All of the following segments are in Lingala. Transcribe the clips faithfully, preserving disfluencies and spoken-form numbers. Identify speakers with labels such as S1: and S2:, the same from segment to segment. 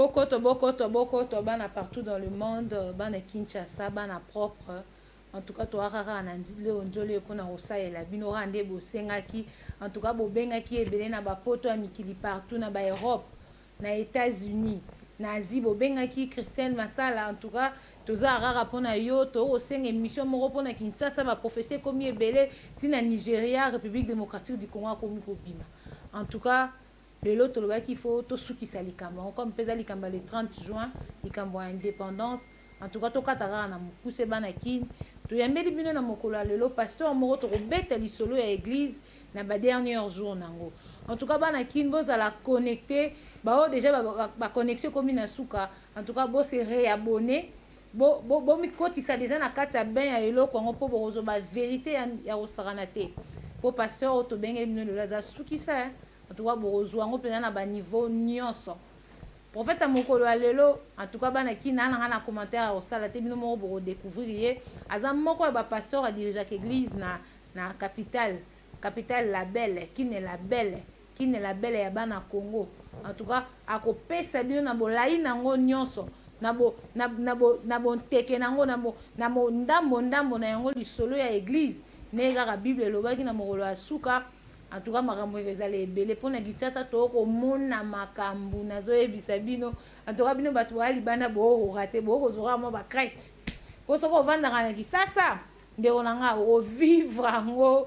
S1: Bokoto, Bokoto, Bokoto, bana partout dans le monde, bana Kinshasa, bana propre. En tout cas, tu as Léon Njole pour na osa la bino rande bosengaki. En tout cas, bobengaki ebele na ba poto amikili partout na ba Europe, na États-Unis, na Asie, bobengaki Christiane Masala. En tout cas, toza rara pona yo to oseng émission moko pona Kinshasa ba professeur comme ebele tina Nigeria, République démocratique du Congo komi ko bima. En tout cas, le lot il faut tout ce qui s'est likambo comme pesa likamba le trente juin likambo indépendance. En tout cas, to katara na mukuse banakin to yambeli bino na mokolo lelo pasteur moko to robeta lisolo ya église na ba dernier jour nango. En tout cas, banakin boza la connecter ba o déjà ba, ba connexion comme na suka. En tout cas, bo se réabonner bo bo bo mi koti ça déjà na kati ya ben ya eloko ngo po bozo ba vérité ya osarana te. Po pasteur to bengeli bino le laza suki ça. En tout cas, bozo ngo pena na ba niveau nyonso. Prophète mokolo alelo en tout cas bana ki na na commentaire au sala te bino mo bo découvrir azam moko ba pasteur a dirigé l'église na na capitale capitale la belle qui n'est la belle qui n'est la belle ya bana Congo. En tout cas akopesa bino na bolai nango nyonso na bo na na bo na bo teke nango na bo na mo ndambo ndambo na yango lisolo ya église nega ka bible lobaki na mokolo asuka. En tout cas, makambo ezali ebele pona Kinshasa to ko mona makambu nazo ebisa bino. En tout cas, bino batu bali bana bo raté bo ko zora mo ba crête. Ko soko vanda kana Kinshasa ndeko nanga o vivre ngo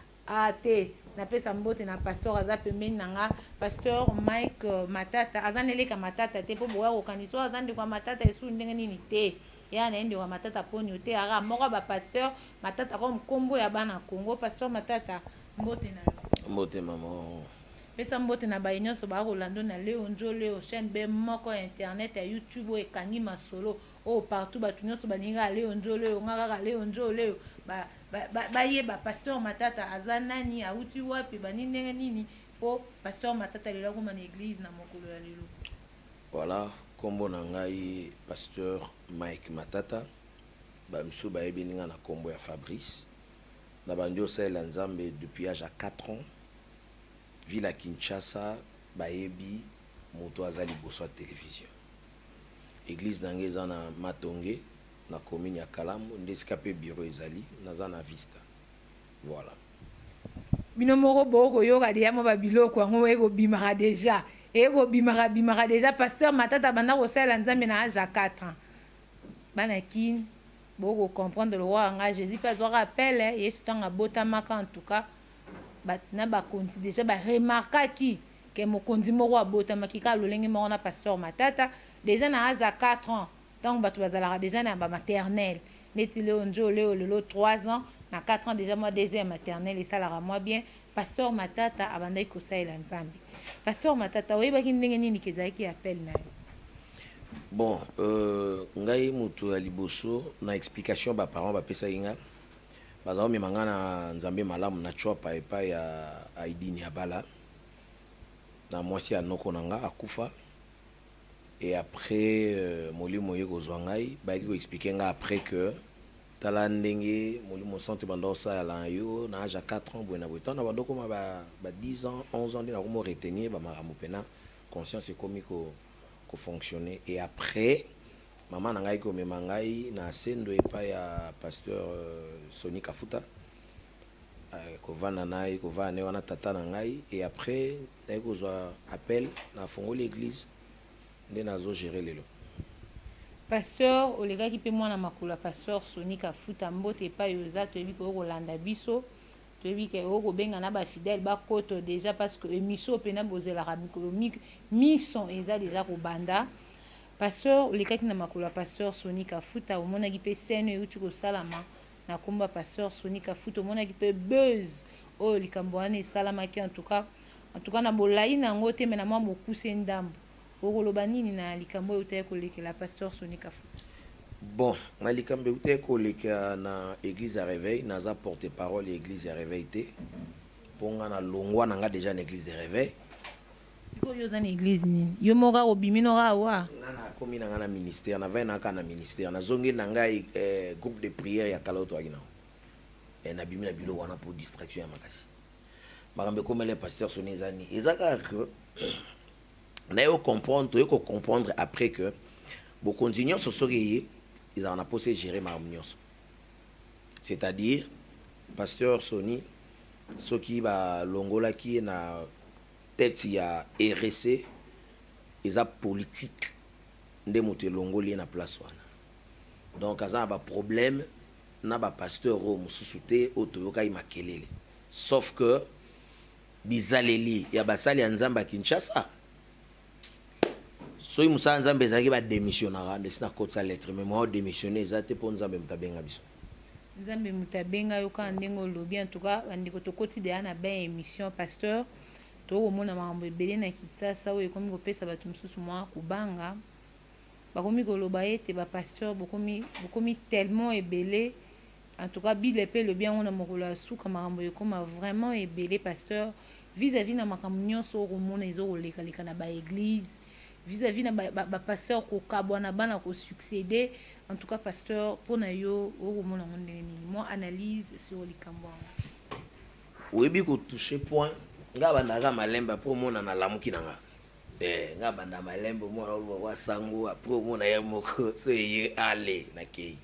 S1: ate na pesa mbote na pasteur aza pembeni nanga pasteur Mike uh, Matata azanele ka Matata te po bo ko kaniso azande kwa Matata esu ndenge nini te. Ya na ende wa Matata poni te ara moko ba pasteur Matata comme kombo ya bana Congo pasteur Matata mbote na
S2: mbote maman
S1: pesa mbote na bainyo so ba Rolando na Léon Njole o chaîne be moko internet ya YouTube o ekangi masolo o partout ba tunyo so baninga Léon Njole o ngaka Léon Njole ba ba ba ye ba pasteur Matata azanani auti wapi baninde nini po pasteur Matata lelo kuma na église na mokolo ya lelo.
S2: Voilà kombo na ngai pasteur Mike Matata ba msu ba ebeninga na kombo ya Fabrice. Na bandio sala nzambe depuis âge à quatre ans. Ville à Kinshasa, baebi moto azali boso télévision. Église d'Angeza na Matonge, na commune ya Kalamu, ndesikape bureau ezali, naza na Vista. Voilà.
S1: Bino moko boko yoka dia mo ba biloko ngo ego bimara déjà. Ego bimara bimara déjà pasteur Matata banda ko sala nzambe na âge à quatre ans. Banakin boko comprendre le roi nga Jésus pas zo rappel hein Yesu tanga botamaka en tout cas ba na ba konti déjà ba remarquer qui que mo kondi moko abotamaki ka lolenge mo na pasteur Matata déjà na âge à quatre ans donc ba to bazala déjà na ba maternelle neti Léon Njole lelo trois ans na quatre ans déjà moi deuxième maternelle et ça la moi bien pasteur Matata abandai ko saila nzambi pasteur Matata oyebaki ndenge nini kezaki appel na
S2: bon euh ngai mutu ya liboso na explication ba parents ba pesa inga bazao mi mangana nzambe malamu na chopa epa ya aidini ya bala na mwasi anoko nanga akufa et après euh, molimo yeko zwangai ba ki ko expliquer nga après que tala ndenge molimo santé bando sa la yo na âge à quatre ans bona botan na bando koma ba ba dix ans onze ans na ko mo retenir ba marambo pena conscience comico fonctionner et après maman nangai ko memangai na sendo epa ya pasteur euh, Soni Kafuta euh, ko vana nai ko vana wana tata nangai et après na ko zo appel na fongo l'église nde nazo gérer lelo
S1: pasteur olega ki pe mwana makula pasteur Soni Kafuta mbote epa yoza to ebi ko kolanda biso to ebi ke o ko benga na ba fidèle ba koto déjà parce que émission pena bozela ra micromique mission eza déjà ko banda pasteur olega ki na makula pasteur Soni Kafuta o mona ki pe sene uti ko salama na komba pasteur Soni Kafuta o mona ki pe buzz o likambo ane salama ki en tout cas en tout cas na bolai na ngote mena mwa bokuse ndambo o koloba nini na likambo yote ko lekela pasteur Soni Kafuta.
S2: Bon, na likambe ute ko leka na église à réveil naza porte-parole église à réveil té ponga na longwa nanga déjà na église de réveil
S1: siko yo za na église nini yo moka obimino ga wa
S2: nana komi nanga na ministère na vai nanga na ministère na zongi nanga eh, groupe de prière ya kaloto akina et na bimi na bilo wana pour distraction ya makasi makambe comme les pasteurs sonezani ezaka que On a comprendre, tu comprendre après que beaucoup de gens sont ils ont posé gérer ma c'est-à-dire pasteur Sony ce qui va longola qui est na tête il y a R S C ils a politique de monter longoli na place wana donc ça a un problème na ba pasteur au mususuté otoyoka imakelele sauf que bizaleli ya basali ya nzamba Kinshasa so imusa nzambe ezaki ba démissionnera ndesina kotsa lettre mais moi démissionner ezate pour nzambe mutabenga biso
S1: nzambe mutabenga yoka ndengo lobi en tout cas bandiko to quotidien na ba émission pasteur to komona mambo ebele na Kinshasa oyo komi kopesa bato mususu mwa kubanga bakomi koloba ete ba pasteur bokomi bokomi tellement ebele en tout cas bible pe le bien on a mokolo asuka mambo yokoma vraiment ebele pasteur vis-à-vis na makambo nyonso okomona ezoleka leka na ba église vis-à-vis na ba, ba pasteur ko kabwana bana ko succéder en tout cas pasteur pona yo okomona ndenge nini moi analyse sur likambo
S2: oui bi ko toucher point nga banda malemba pour mona na lamuki nanga eh nga banda malemba mo wa sango après mona ya moko so ye ale na kei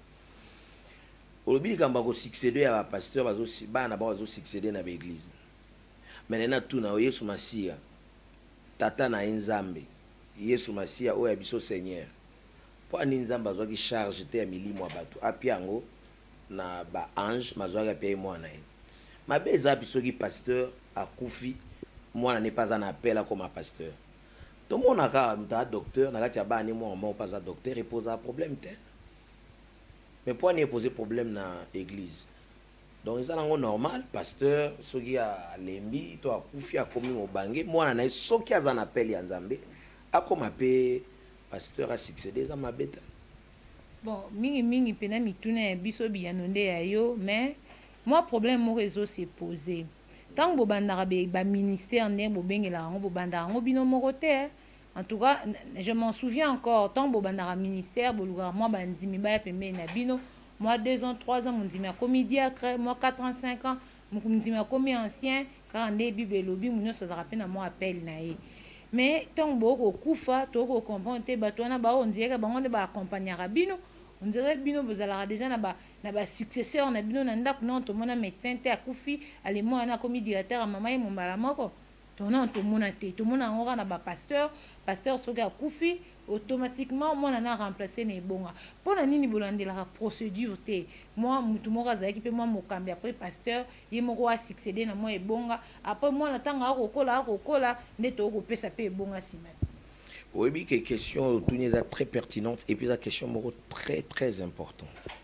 S2: olobi kamba ko succéder ya ba pasteur bazo bana bazo succéder na ba église maintenant tout na Yesu Masia tata na nzambe Yesu Masia oya biso Seigneur po ani nzamba zo ki charge te ya milimo abatu apiango na ba ange mazwa pia mwana ye mabeza biso ki pasteur akufi mwana ne pas un appel comme un pasteur tout le monde a un docteur na kati ya ba ni mwana pas un docteur et pose un problème te mais pour ne poser problème na église donc ça c'est normal pasteur soki a lembi to akufi akomi mobange mwana na soki aza na appel ya nzambe akoma pe pasteur a succédé za mabeta
S1: bon mingi mingi pena mituna ya biso biyanonde ya yo mais moi problème mo réseau s'est posé tant bo bandara ba ministère ne bo bengela ngo bo bandara ngo bino moko te en tout cas je m'en souviens encore tant bo bandara ministère bo lugar moi bandimi ba pembe na bino moi deux ans trois ans mon ndimi a commis diacre moi quatre ans cinq ans mon ndimi a commis ancien quand ndé bible lobi mon so rappelle na moi appel na ye mais tant boko kufa to ko comprendre te bato na ba on dirait bango de ba accompagner bino on dirait bino vous allez déjà na ba na ba successeur na bino na ndako non to mona médecin te akufi ale moi na commis directeur mama ye mombala moko to non to mona te to mona ngora na ba pasteur pasteur soki akufi automatiquement moi na remplacer ne bonga pona nini bolandela la procédure te moi mutu moko azaki pe moi mokambi après pasteur ye moko a succéder na moi ebonga après moi na tanga akokola akokola ndeto ko pesa pe ebonga simasi.
S2: Oui, mais que question très pertinente et puis la question très très importante.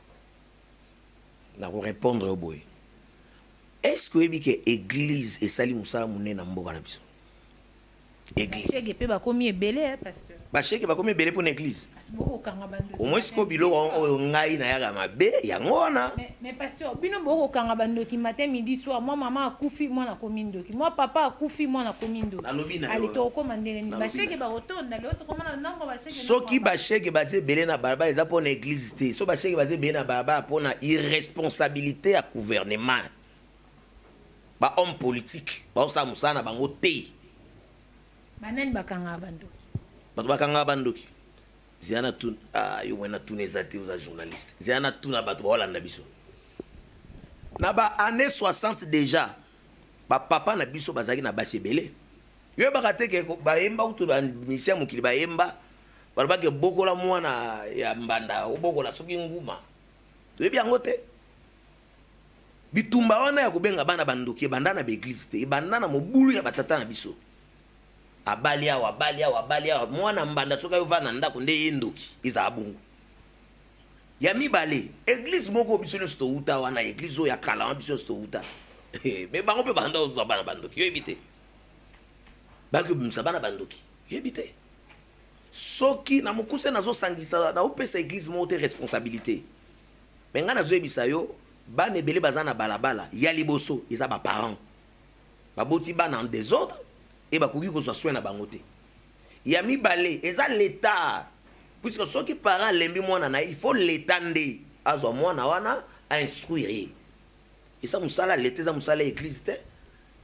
S2: Pour répondre au boy. Est-ce que l'église et Salim Moussa Mouné Namboga na biso? Église.
S1: Bacheke pe ba komi ebele pasteur.
S2: Bacheke ba komi ebele pour l'église. Au moins ko bilo ngai na yaga mabe ya ngona.
S1: Mais mais pasteur, bino boko kanga bandoki matin midi soir, moi maman akufi moi na komi ndoki. Moi papa akufi moi na komi ndoki. Ali to ko mandere ni bacheke ba rotonda le autre comment nango bacheke.
S2: Soki bacheke ba se belé na barba les pour l'église té. So bacheke ba se belé na barba pour na irresponsabilité à gouvernement. Ba homme politique, ba sa musana bango té.
S1: Banani bakanga bandoki.
S2: Bato bakanga bandoki. Ziana tun ah yo wena tuneza te aux journalistes. Ziana tuna bato ba Holanda biso. Na ba année soixante déjà. Ba papa na biso bazaki na basebele. Yo bakate ke ba yemba utu ba misia mukili ba yemba. Ba ba ke bokola mwana ya mbanda obokola soki nguma. To bi angote. Bitumba wana ya kubenga bana bandoki bandana be église te bandana mobulu ya batata na biso. Abalia wa balia wa balia mwana mbanda soka yo vana ndako nde yendoki iza abungu ya mibale église moko biso le sto uta wana église o ya kala biso sto uta me bango pe banda o bana bandoki yo ebite bako bimsa bana bandoki yo ebite soki na mokuse nazo sangisa na opesa église mo te responsabilité me ngana zo ebisa yo bana ebele bazana balabala ya liboso iza ba parents baboti bana en désordre et bah courir qu'on soit soin à bangoté. Il y a mis balé et ça l'état puisque ceux qui parents l'embি moi nana il faut l'étendre à ce moi na wana à instruire et ça musala l'été ça musala église te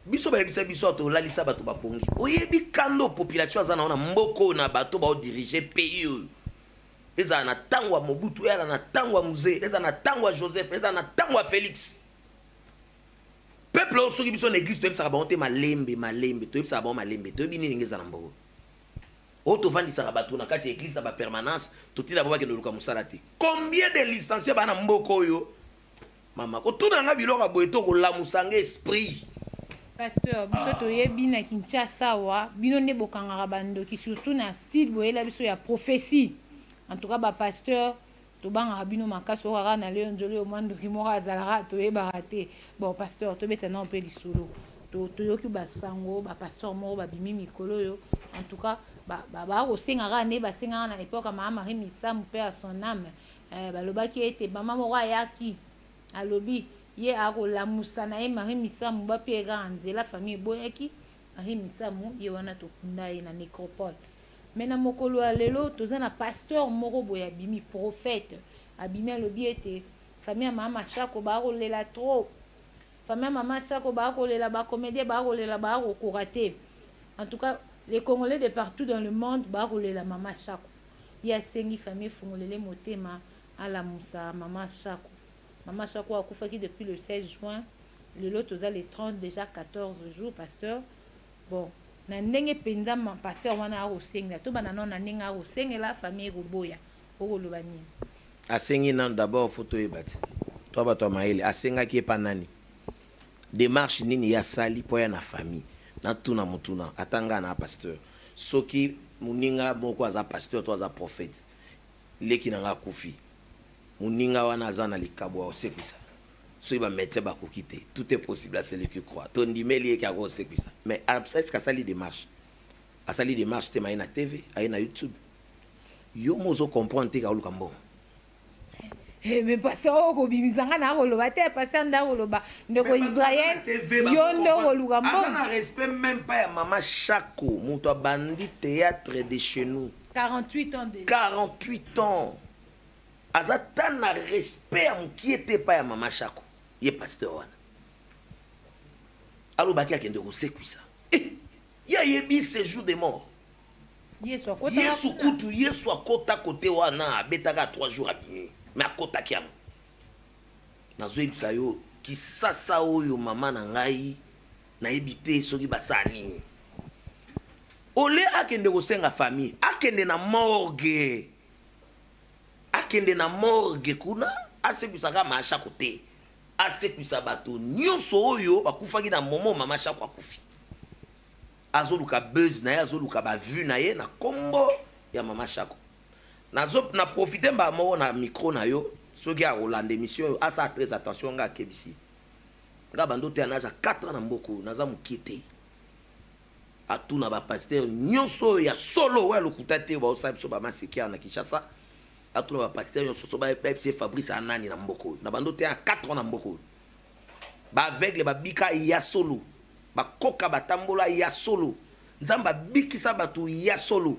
S2: biso ba bisa biso to lalisa bato bapongi oyebi kando population azana na mboko na bato ba diriger pays eza na tangwa Mobutu eza na tangwa Muzee eza na tangwa Joseph eza na tangwa Félix peuple osoki biso na église to ebisa ba honte malembe malembe to ebisa ba malembe to bini ngeza na mboko o to vandisa bato na kati église na ba permanence to tila baba ke no luka musala te combien de licenciés ba na mboko yo mama ko tuna nga biloko boye to ko lamusanga esprit.
S1: Pasteur, biso toyebi na Kinshasa wa bino ne bokangaka bandoki surtout na style boyela biso ya prophétie. En tout cas ba pasteur to banga bino makasi okaka na leo njoli o mando kimora azalaka toyebaka te. Bon pasteur to beta na mpe lisolo. To toyoki basango ba pasteur moko ba bimi mikolo yo. En tout cas ba ba ba ko sengaka ne ba sengaka na époque ma Marie Missa mon père son âme. Eh ba lobaki ete mama moko ayaki alobi ye akola musana e Marie Missa mu ba pega nzela famille boyaki Marie Missa mu ye wana to kunda ye na nécropole. Mena mokolo alelo toza na pasteur moko boya bimi prophète abimi alobi ete famille mama Chako ba kolela trop famille mama Chako ba kolela ba comédien ba kolela ba ko rater. En tout cas les Congolais de partout dans le monde ba kolela mama Chako ya sengi famille fungolele motema ala musa mama Chako. Maman Chako a koufaki depuis le seize juin. Le lot aux les trente déjà quatorze jours, pasteur. Bon, na ndenge penza ma pasteur wana a osenga. To banana na ndenge a osenga la famille roboya. Oko lobani.
S2: Asengi nan d'abord photo ebati. Toi ba toi maile asenga ki epa nani. Démarche nini ya sali po ya na famille. Na tuna mutuna atanga na pasteur. Soki muninga moko aza pasteur to aza prophète. Leki na nga kufi. Muninga wana azana likabwa osekwisa so iba métier ba kokite tout est possible à celui qui croit ton dimeli ki ako osekwisa mais est-ce que ça li démarche a sali démarche te maina T V aina YouTube yo mozo comprendre te ka luka mbongo
S1: eh mais pasteur ko bimizanga na ko loba te pasteur nda ko loba ndeko Israël yo ndo ko luka mbongo
S2: azana respect même pas ya mama Chako muto bandi théâtre de chez nous
S1: quarante-huit ans déjà
S2: quarante-huit ans azata na respect à qui était pas ya mama Chako ye pasteur wana alo baki akende ko sekwisa eh ya yebi séjour de mort
S1: yesu akota
S2: yesu kutu yesu akota côté wana abetaka trois jours abimi mais akota kiam nazo ebisa yo kisasa oyo mama na ngai na ebité soki basani ole akende ko senga famille akende na morgue akende na morgue kuna asekusaka mama Chako te asekusa bato nyonso oyo bakufaki na momo mama Chako akufi azoluka buzz na ye azoluka ba vue na ye na kombo ya mama Chako nazo na profiter ba moko na micro na yo soki a Rolande émission asa très attention nga kebisi nga bando te anaja quatre ans na mboko naza mukite atuna ba pasteur nyonso ya solo wa lokuta te ba osabi so ba masiki na Kinshasa atuna ba pasteur yo so ba Pepsi Fabrice anani na mboko na bando te a quatre ans na mboko ba aveugle ba bika ya solo ba koka batambola ya solo nzamba bikisa batu ya solo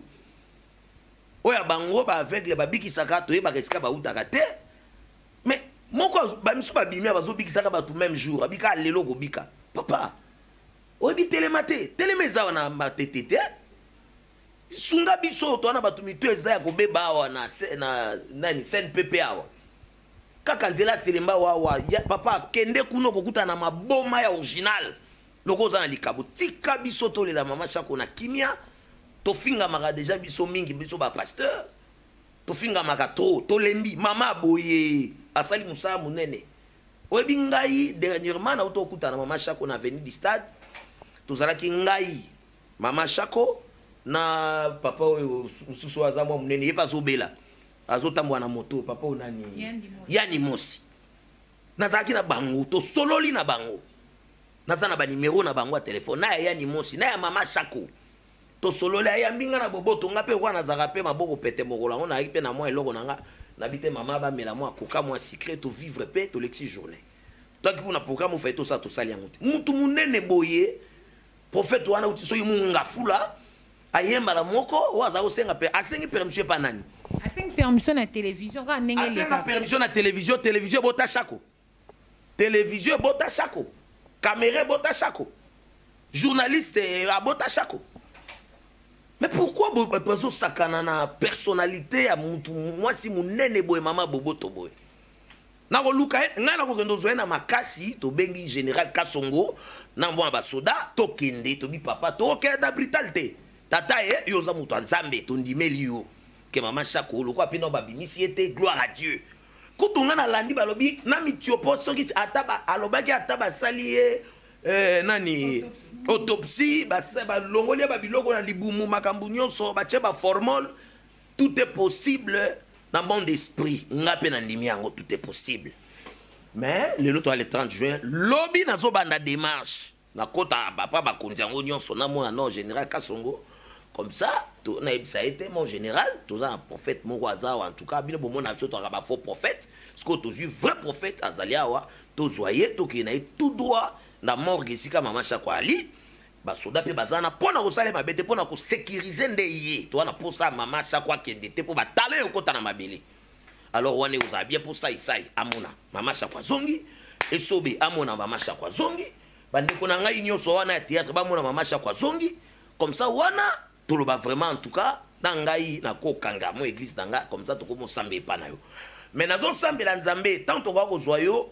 S2: oya bango ba aveugle ba bikisa ka to e ba resika ba utaka te mais moko ba misu ba bimia bazo bikisa ka batu même jour abika lelo go bika papa obi telemate telemeza wana matetete sunga biso to wana batu mitu eza ya kobeba awa na na nani sen pepe awa kaka nzela selemba wawa ya papa kende kuno kokuta na maboma ya original loko za likabo tika biso to le la mama Chako na kimia to finga maka déjà biso mingi biso ba pasteur to finga maka to to lembi mama boye asali musa munene oyebi ngai dernièrement na to kuta na mama Chako na avenue du stade to zala ki ngai mama Chako na papa oyo mususu azamwa munene ye paso bela azotambwa na moto papa onani yani mosi nazaki na bango to sololi na bango nazana ba numéro na bango ya téléphone na yani mosi na ya mama Chako to sololi ya mbinga na boboto nga pe kwa nazaka pe maboko pete mokola on na pe na moi eloko nanga na bite mama ba mela moi koka moi secret to vivre pe to lexi journée toi qui kuna programme fait tout ça to sali yango mutu munene boye prophète wana utiso yimunga fula ayemba la moko waza osenga pe asengi permission pa nani
S1: asengi permission na télévision ka ndenge le
S2: asenga permission na télévision télévision bota Chako télévision bota Chako caméra bota Chako journaliste abota chako. Mais pourquoi bazo sakana na personnalité ya mutu mwasi munene boy mama boboto boy? Na ko luka nga na ko kendo zo na makasi to bengi général Kasongo na mbona ba soda to kende to bi papa to ke da brutalité. Tata e yo za mutu nzambe to ndimeli yo ke mama chako luko apino ba bimisi ete gloire à Dieu. Kutunga na landi balobi na mitiopo soki ataba alobaki ataba salié eh nani autopsie basa ba longolia ba biloko na libumu makambu nyonso ba cheba formol, tout est possible dans mon esprit ngape na ndimi yango tout est possible. Mais le loto le trente juin lobby nazo banda démarche na kota papa ba konzi yango nyonso na mona non général Kasongo comme ça to na ça a été mon général to un prophète mon waza en tout cas bino bo mona to ba faux prophète ce que to vu vrai prophète azaliawa to zoyer to ki na tout droit na morgue sika mama Chakwa Ali ba soda pe bazana pona ko sale mabete pona ko sécuriser ndeye to wana pour ça mama Chakwa kende te pour ba tale okota na mabele. Alors wane uza bien pour ça isai amona mama Chakwa zongi esobe amona mama Chakwa zongi bandi ko na ngai nyonso wana ya théâtre ba mona mama Chakwa zongi comme ça wana to lo ba vraiment en tout cas na ngai na ko kanga mo église danga comme ça to ko mo sambe pa na yo. Mais nazo sambe la nzambe tant to ko zoyo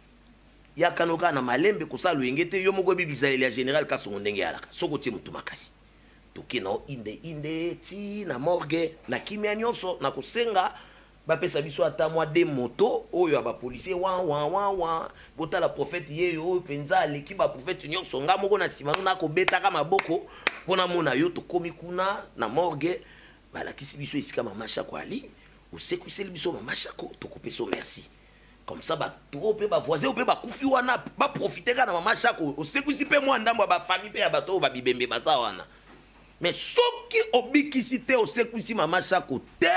S2: ya kanoka na malembe kosa luengete yo moko bibizali ya général Kasongo ndenge alaka soko ti mutu makasi tokina inde inde ti na morgue na kimia nyonso na kosenga ba pesa biso ata mwa de moto oyo ba policier wa wa wa wa bota la prophète ye yo penza leki ba prophète nyonso nga moko na sima na ko beta ka maboko pona mona yo to komi kuna na morgue ba la kisi biso isika mama Chakwa Ali usekuseli biso mama Chako to kopeso merci. Comme ça ba to pe ba voisin pe ba kufi wana ba profiter ka na mama Chako o sekusi pe mo ndambo ba famille pe ya bato ba bibembe baza wana. Mais soki obikisi te o sekusi mama Chako te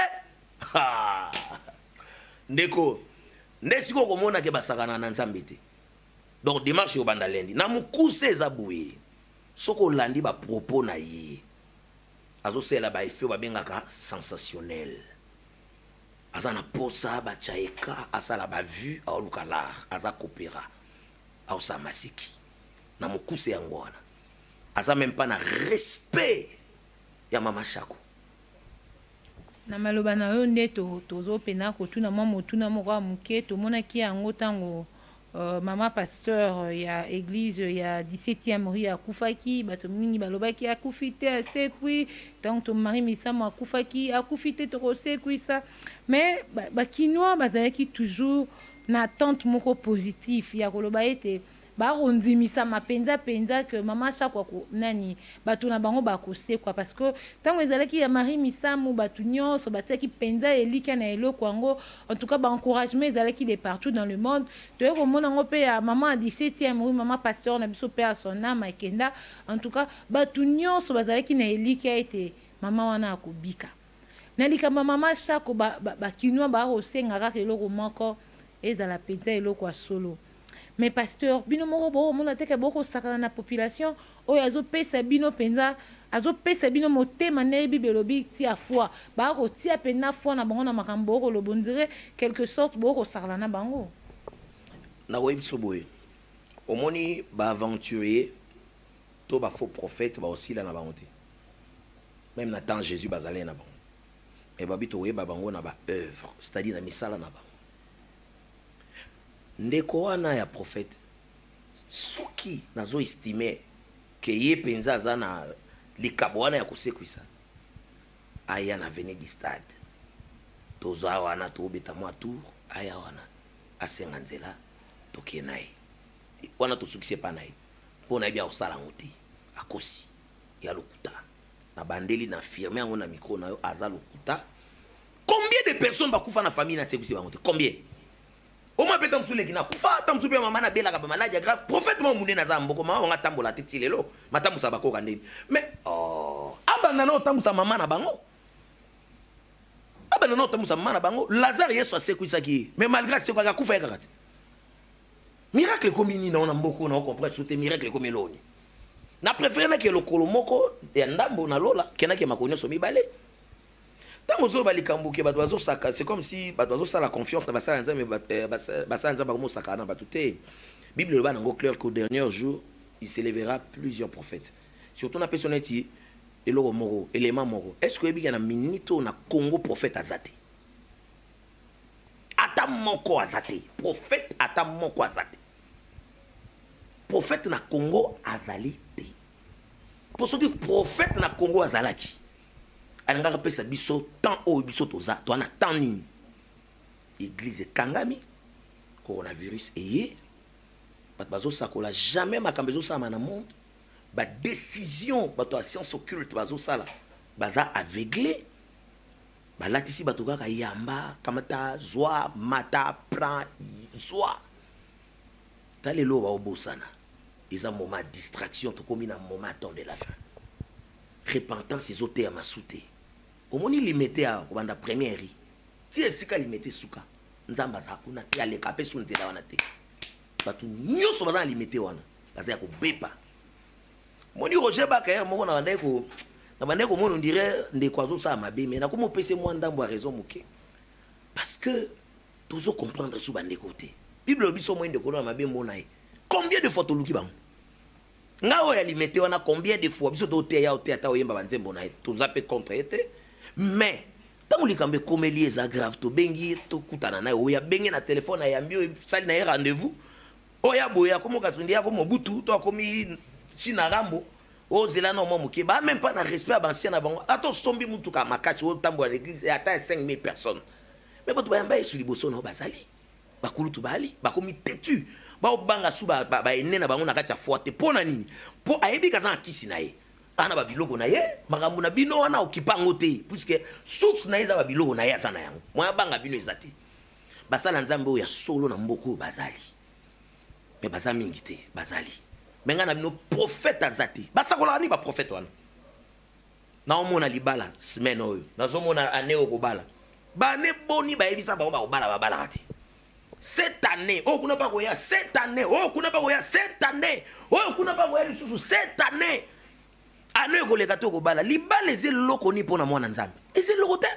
S2: ha ndeko ndesiko komona ke basakana na nzambe te. Donc démarche yo banda lendi na mukuse ezaboué soko landi ba propos na ye azo sela ba effet ba bengaka sensationnel. Azana posa ba chaeka asala ba vue au lukalar aza kopera au samasiki na mukuse yango wana aza même pas na respect ya mama Chako
S1: na maloba na yo nde to tozo pena ko tuna mwa motuna moko muke to mona ki yango tango Uh, mama pasteur ya église ya dix-septième rue ya kufaki bato mingi balobaki akufite asekwi donc to mari misamo akufaki akufite to kosekwi ça mais bakinois ba bazalaki toujours na attente moko positif ya koloba ete ba rondimisa mapenza penza que mama Chakwa ko nani bato na bango ba kosekwa parce que tango ezalaki ya mari misamo bato nyonso bataki penza elika na eloko yango en tout cas ba encouragement ezalaki de partout dans le monde to ko mona ngo pe ya mama à dix-septième rue mama pasteur na biso pe son âme akenda en tout cas bato nyonso bazalaki na elika ete mama wana akobika na lika mama Chako ba ba kinwa ba rosenga ka eloko moko ezala penza eloko a solo. Mais pasteur bino moko bo mona teke boko sakana na population o yazo pesa bino penza azo pesa bino motema na bibelobi ti afwa ba ko ti apena fwa na bango na makambo ko lo bondire quelque sorte boko sakana na bango
S2: na webi soboye omoni ba aventurier to ba faux prophète ba aussi là na bango te même na temps Jésus bazalé na bango et ba bito we ba bango na ba œuvre c'est-à-dire na misala na bango ndeko wana ya prophète soki nazo estimer ke ye penza za na likabo wana ya kosekwisa aya na venir du stade toza wana to beta mwa tour aya wana asenga nzela tokie naye wana to sukise pa naye pona bia osala ngote akosi ya lokuta na bandeli na firme yango na micro na yo aza lokuta. Combien de personnes bakufa na famille na sekwise bangote combien au moins peut-être msule kina kufa ta msube mama na bela ka maladie grave prophète mo munene na zamboko mama nga tambola titi lelo matambu sa bako kandeni mais oh abana na tambu sa mama na bango abana na tambu sa mama na bango Lazare Yesu asekwisa ki mais malgré ce kwa kufa yakati miracle comme ni na ona mboko na comprendre soute miracle comme eloni na préféré na ke lokolo moko ya ndambo na lola kena ke makonyo so mibale. Tant que bali kambuke bato bazo saka c'est comme si bato bazo sala confiance na basala nzambe basala nzambe comme saka na bato te. Bible le ba nango clair qu'au dernier jour il s'élèvera plusieurs prophètes. Surtout na personnalité et le moro, élément moro. Est-ce que il y a un minito na Congo prophète azate? Ata moko azate. Prophète ata moko azate. Prophète na Congo azali te. Pour ce que prophète na Congo azalaki. Alanga pesa biso tant o biso toza, to na tant ni. Église kangami coronavirus eye. Bat bazo sakola jamais makambezo sa na monde. Ba décision bato a science occulte bazo sala. Baza aveuglé. Ba latisi bato kaka yamba kamata zwa mata prend zwa. Talelo ba obosana. Ils ont un moment de distraction, tout comme un moment de la fin. Repentance, ils ont été à ma soute. Au moment où ils mettaient à la première ri, si ils mettaient souka, nous avons dit qu'il y a les capes sur le terrain. Nous avons dit qu'ils mettaient à parce qu'il y a des bépas. Mon Roger Bakayar, mon on dirait que on dirait des croisons ça ma bé, mais na comment penser moi d'ambo raison parce que toujours comprendre sous bande côté. Bible biso moins de colon ma bé mon aïe. Combien de fois tu luki bang? Nga o ya limité on a combien de fois biso do te ya o te ata o yemba banzembo na to zape contre été mais tant li kambe komeli eza grave to bengi to kutana na o ya bengi na téléphone na yambi o sali na rendez-vous o ya boya komo kasundi ya komo butu to komi china rambo o zela na mo muke ba même pas na respect ancien na bango ato sombi mutuka makasi o tambo à l'église et ata cinq mille personnes mais boto bayamba esu liboso na bazali bakulu tu bali bakomi têtu ba banga suba ba ba enena bango na kati ya forte pona nini po ayebi kaza kisi na ye ana ba biloko na ye makambu na bino wana okipango te puisque source na eza ba biloko na ye azana yango moya banga bino ezate basala nzambe o ya solo na mboko bazali mais baza mingi te bazali menga na bino prophète azati basakola ni ba prophète wana na omona libala semaine oyo nazomona ane okobala ba ne boni ba yebisa ba ba bala ba bala te. Cette année, oh, kuna pas goya, cette année, oh, kuna pas goya, cette année, oh, kuna pas goya, cette année. Année ko le kato ko bala, li bala ze loko ni pona mwana nzambe. Et c'est loko te.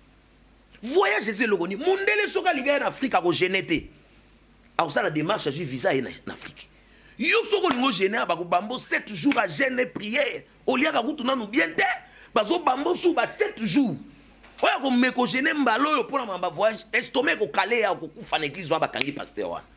S2: Voyage ze loko ni. Mundele soka li gaya en Afrique ko genete. A ça la démarche ju visa en Afrique. Yo soko lingo gene ba ko bambo sept jours à jeûner prière. Au lieu ka kutuna no bien te. Bazo bambo sou ba sept jours. Oya ko meko gene mbalo yo pona mamba voyage estomac ko calé ya ko kufa na église wa bakangi pasteur wa.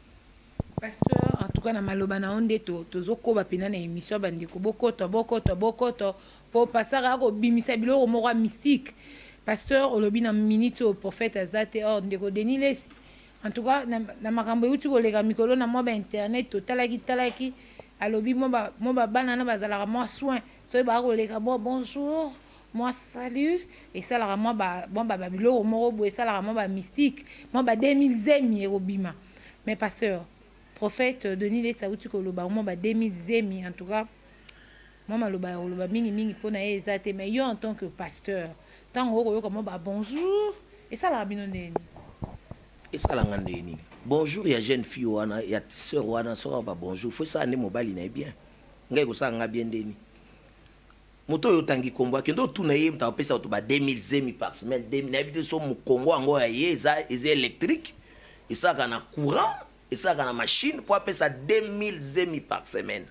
S1: Pasteur en tout cas na maloba na onde to tozoko ba pena na émission bandi ko bokoto bokoto bokoto po pasara ko bimisa biloko moko mystique. Pasteur olobi na minute au prophète azate or ndeko denilesi. En tout cas na makambo yuti ko lega mikolo na mo ba internet to talaki talaki alobi mo ba mo ba bana na bazala mo soin so ba ko lega bon bonjour. Moi salut et ça la moi ba bon ba babilo moro et ça la moi ba mystique moi ba deux mille zemi robima mais pasteur prophète Denis les sauti ko lo ba moi ba deux mille zemi en tout cas moi maloba lo ba mingi mingi pona ezate mais yo en tant que pasteur tant ko yo comme ba bonjour et ça la bino ndeni
S2: et ça la ngandeni bonjour ya jeune fille wana ya sœur wana so ba bonjour faut ça ne mobali na bien ngai ko ça nga bien ndeni moto yo tangi kombo akendo tuna ye mta pesa to ba deux mille zemi par semaine deux mille habité so mu Congo ngo ya eza eza électrique et ça kana courant et ça kana machine pour pesa deux mille zemi par semaine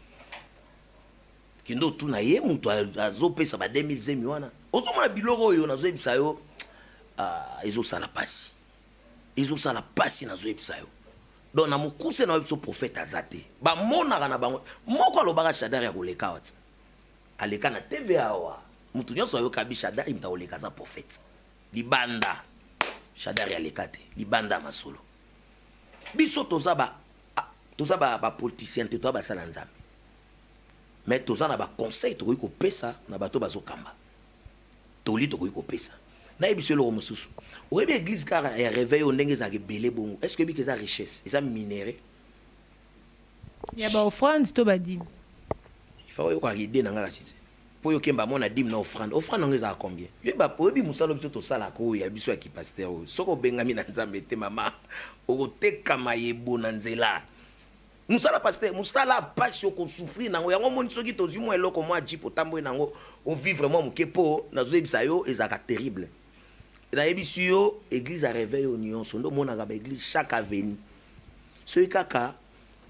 S2: kendo tuna ye moto azo pesa ba deux mille zemi wana ozoma biloko yo nazo ebisa yo ah ezo sala pasi ezo sala pasi nazo ebisa yo donc na mukuse na ebiso prophète azate ba mona kana bango moko alobaka shadari ya koleka wata aleka na T V A wa mutu nyonso yo kabi shadari mta oleka za prophète libanda shadari aleka te libanda masolo biso toza ba toza ba ba politicien te to ba sala nzambe mais toza na ba conseil to ko pesa na bato bazokamba toli to ko pesa na ebiso lo mususu oyebi église car ya réveil ondenge za ke belé bongo est-ce que bi ke za richesse eza minéré
S1: ya ba offrande to ba dim
S2: il faut que l'idée n'a pas la pour yo kemba mona dim na offrande offrande ngeza a combien yo ba oyebi musalo biso to sala ko ya biso ya ki pasteur soko bengami na nzambe te mama o te kama yebo na nzela musala pasteur musala passion ko souffrir nango yango moni soki to zimo eloko mo ajipo tambo nango on vit vraiment mukepo na zo ebisa yo ezaka terrible na ebisi yo église a réveil union sondo mona ka ba église chaque avenue so kaka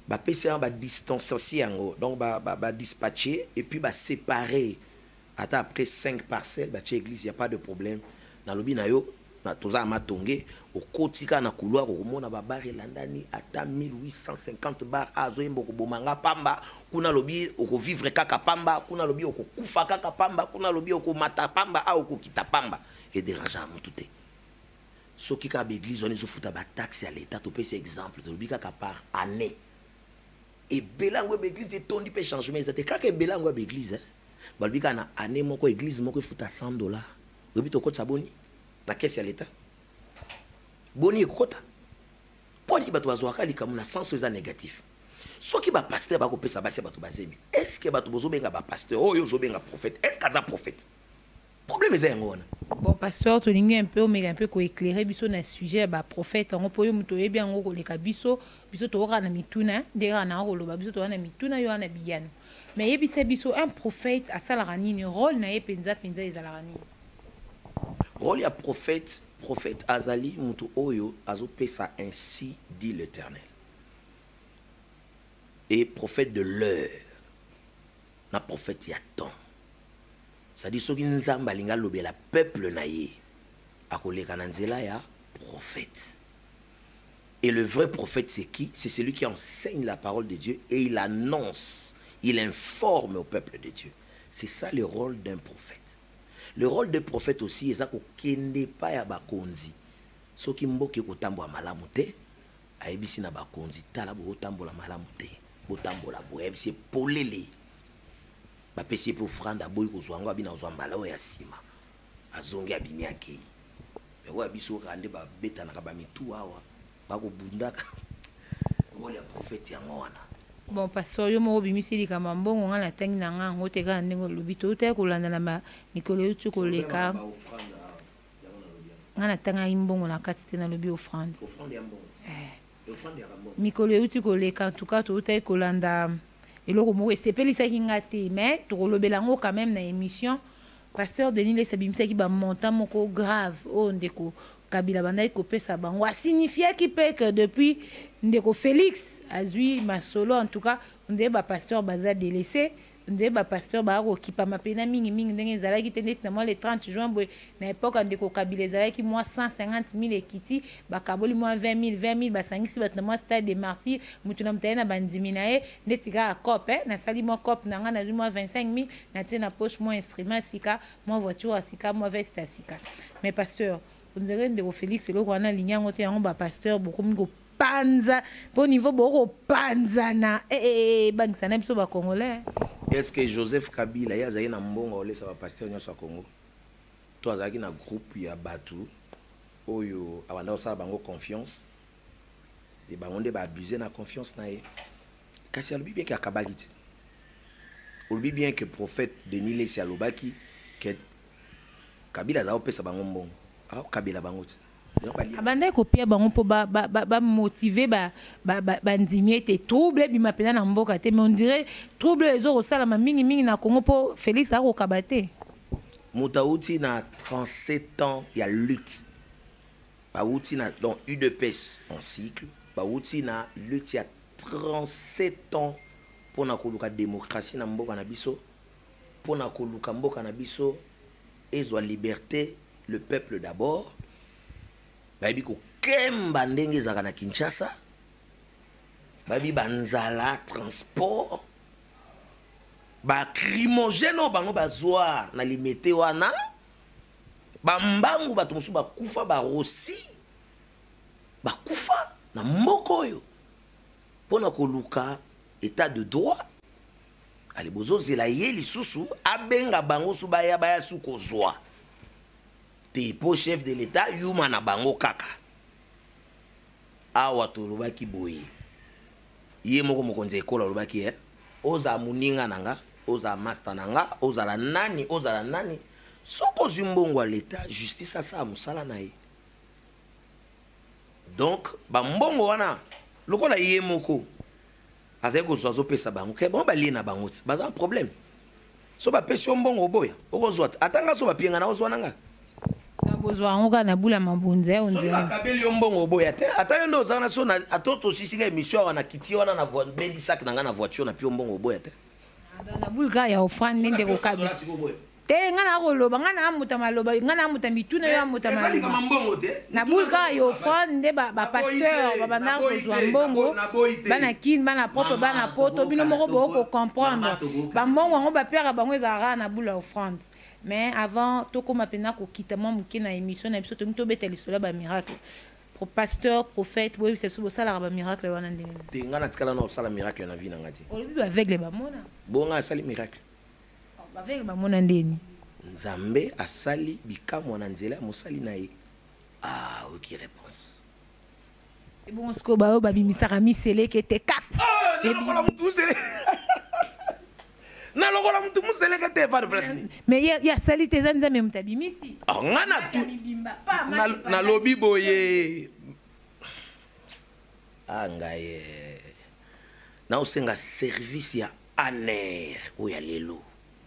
S2: ba pesi ba distancier yango donc ba ba, ba dispatcher et puis ba séparer ata après cinq parcelles ba chez église, il y a pas de problème na lobi na yo na toza matonge au kotika na couloir au mona ba bar landani ata mille huit cent cinquante bar azo yembo ko bomanga pamba kuna lobi oko vivre kaka pamba kuna lobi oko kufa kaka pamba kuna lobi oko mata pamba a oko kita pamba et dérange à tout est ce qui ka l'église on est futa ba taxe à l'état to pese exemple to lobi kaka par année et belango l'église est tondi pe changement c'était kaka belango l'église hein ba lobi kana année moko église moko futa cent dollars lobi to ko tsaboni na caisse à l'état boni ekokota poli bato bazwaka likamu na sens eza négatif soki ba pasteur ba ko pesa basi bato bazemi est-ce que bato bozo benga ba pasteur oyo zo benga prophète est-ce que ça prophète problème eza yango wana
S1: bon pasteur to lingi un peu omega un peu ko éclairer biso na sujet ba prophète ngo po yo muto yebi yango ko leka biso biso to ka na mituna ndera na ko loba biso to na mituna yo na biyano mais yebi se biso un prophète a sala nini rôle na ye penza penza ezala nini
S2: rôle ya prophète prophète azali mutu oyo azopesa ainsi dit l'Éternel et prophète de l'heure na prophète ya temps ça dit soki nzamba linga lobela peuple na ye akoleka na nzela ya prophète et le vrai prophète c'est qui? C'est celui qui enseigne la parole de Dieu et il annonce, il informe au peuple de Dieu. C'est ça le rôle d'un prophète. Le rôle de prophète aussi est ça ko kende pa ya bakonzi soki mboke ko tambola malamu te ayebisi na bakonzi tala bo tambola malamu te bo tambola bo ebisi polele ba pesi pour franda boy ko zwango abina zwa malawo ya sima azongi abimi akei mais wa biso kande ba beta na ka ba mitu awa ba ko bundaka rôle ya prophète ya ngona.
S1: Bon pasteur yo mo bimisi li kama mbongo ngala tangi na nga ngote ka ndingo lobito te ko landa na ma mikolo yutu ko leka ngala tanga imbongo na kati te na lobi offrande
S2: offrande ya mbongo eh offrande ya mbongo
S1: mikolo yutu ko leka en tout cas to te ko landa eloko mo esepelisa ki ngate mais to lobela ngo quand même na émission pasteur Denis le sabimisa ki ba montant moko grave o ndeko Kabila bandai ko pesa bango a signifié qui peut que depuis ndeko Félix azui masolo en tout cas ndé ba pasteur baza délaissé ndé ba pasteur ba ko kipa mapena mingi mingi ndenge zala ki tendé na moi le trente juin boy na époque ndeko Kabila zala ki moi cent cinquante mille ekiti ba kaboli moi vingt mille vingt mille ba sangisi bat na moi stade des martyrs mutuna mtena bandimi na e ndetika a cop eh na sali moi cop na nga na moi vingt-cinq mille na tena poche moi instrument sika moi voiture sika moi veste sika mais pasteur on dirait que Félix le roi na ligne ngote yango ba pasteur beaucoup ko panza au niveau boko panza na eh eh bank sana biso ba congolais.
S2: Est-ce que Joseph Kabila ya zaina mbongo ole sa ba pasteur nyoso a Congo to azaki na groupe ya batu oyo abanda sa bango confiance et bango nde ba abuser na confiance na ye kasi alobi bien que akabaki te olobi bien que prophète Denis Lesi alobaki que Kabila za opesa bango mbongo Kabila bango te
S1: abanda ko pia bango po ba ba ba motiver ba ba ba ndimie te trouble bima pena na mboka te mais on dirait trouble ezo sala ma mingi mingi na Congo po Félix a ko kabate
S2: Moutauti na trente-sept ans il y a lutte ba outi na donc U D P S en cycle ba outi na lutte il y a trente-sept ans pour na koluka démocratie na mboka na biso pour na koluka mboka na biso ezo liberté le peuple d'abord babi ko kemba ndenge zaka na Kinshasa babi banzala transport ba crimogène bango bazwa na limité wana ba mbangu bato musu bakufa ba rosi bakufa na mboko yo pona koluka état de droit ali bozo zela ye lisusu abenga bango su baya baya su kozwa pour chef de l'État yuma na bango kaka awa to lobaki boye ye moko mokonze ekola lobaki eh oza muninga nanga oza master nanga oza la nani oza la nani soko zimbongo à l'État justice asa musala na ye donc ba mbongo wana lokola ye moko azai ko zo pesa bango ke bon ba li na bango baza un problème so ba pesi mbongo boya okozwa atanga so ba pienga na ozwa nanga
S1: bozwa yango kaka na bula mabunza on dirait
S2: bakabeli yo mbongo boya te ata yo nde ozala na so ata tosisika émission awa na kiti wana na bendi sak na nga na voiture na pi yo mbongo boya te
S1: na bula kaka ya ofrande nde kokabi te nga na koloba nga na amuta maloba nga na amuta mituna yo amuta maloba na bula kaka ya ofrande nde bapasteur babanda kozwa mbongo bana kini bana propre bana poto bino moko bokokomprendre bambongo yango bapere bango ezalaka na bula ya ofrande. Mais avant, tout comme appelé na kokita moi muke na émission na biso to mito beta lisola ba miracle. Pour pasteur, prophète, oui c'est ça sala ba miracle wana ndenge.
S2: Te ngana tikala na sala miracle na vie na ngati.
S1: O lebi aveugle ba mona.
S2: Bonga asali miracle.
S1: Ba aveugle ba mona ndeni.
S2: Nzambe asali bikamwa na nzela mosali na ye. Ah, OK réponse.
S1: Et bon sko ba ba bimisaka misele ke te kap.
S2: Ah, et bon la mutu sele. Na lokola mutu musele ke te fa de place.
S1: Mais il y a sali tes amis même tabimisi.
S2: Ah ngana tu. Na na lobi boye. Ah ngaye. Na osenga service ya aner o ya lelo.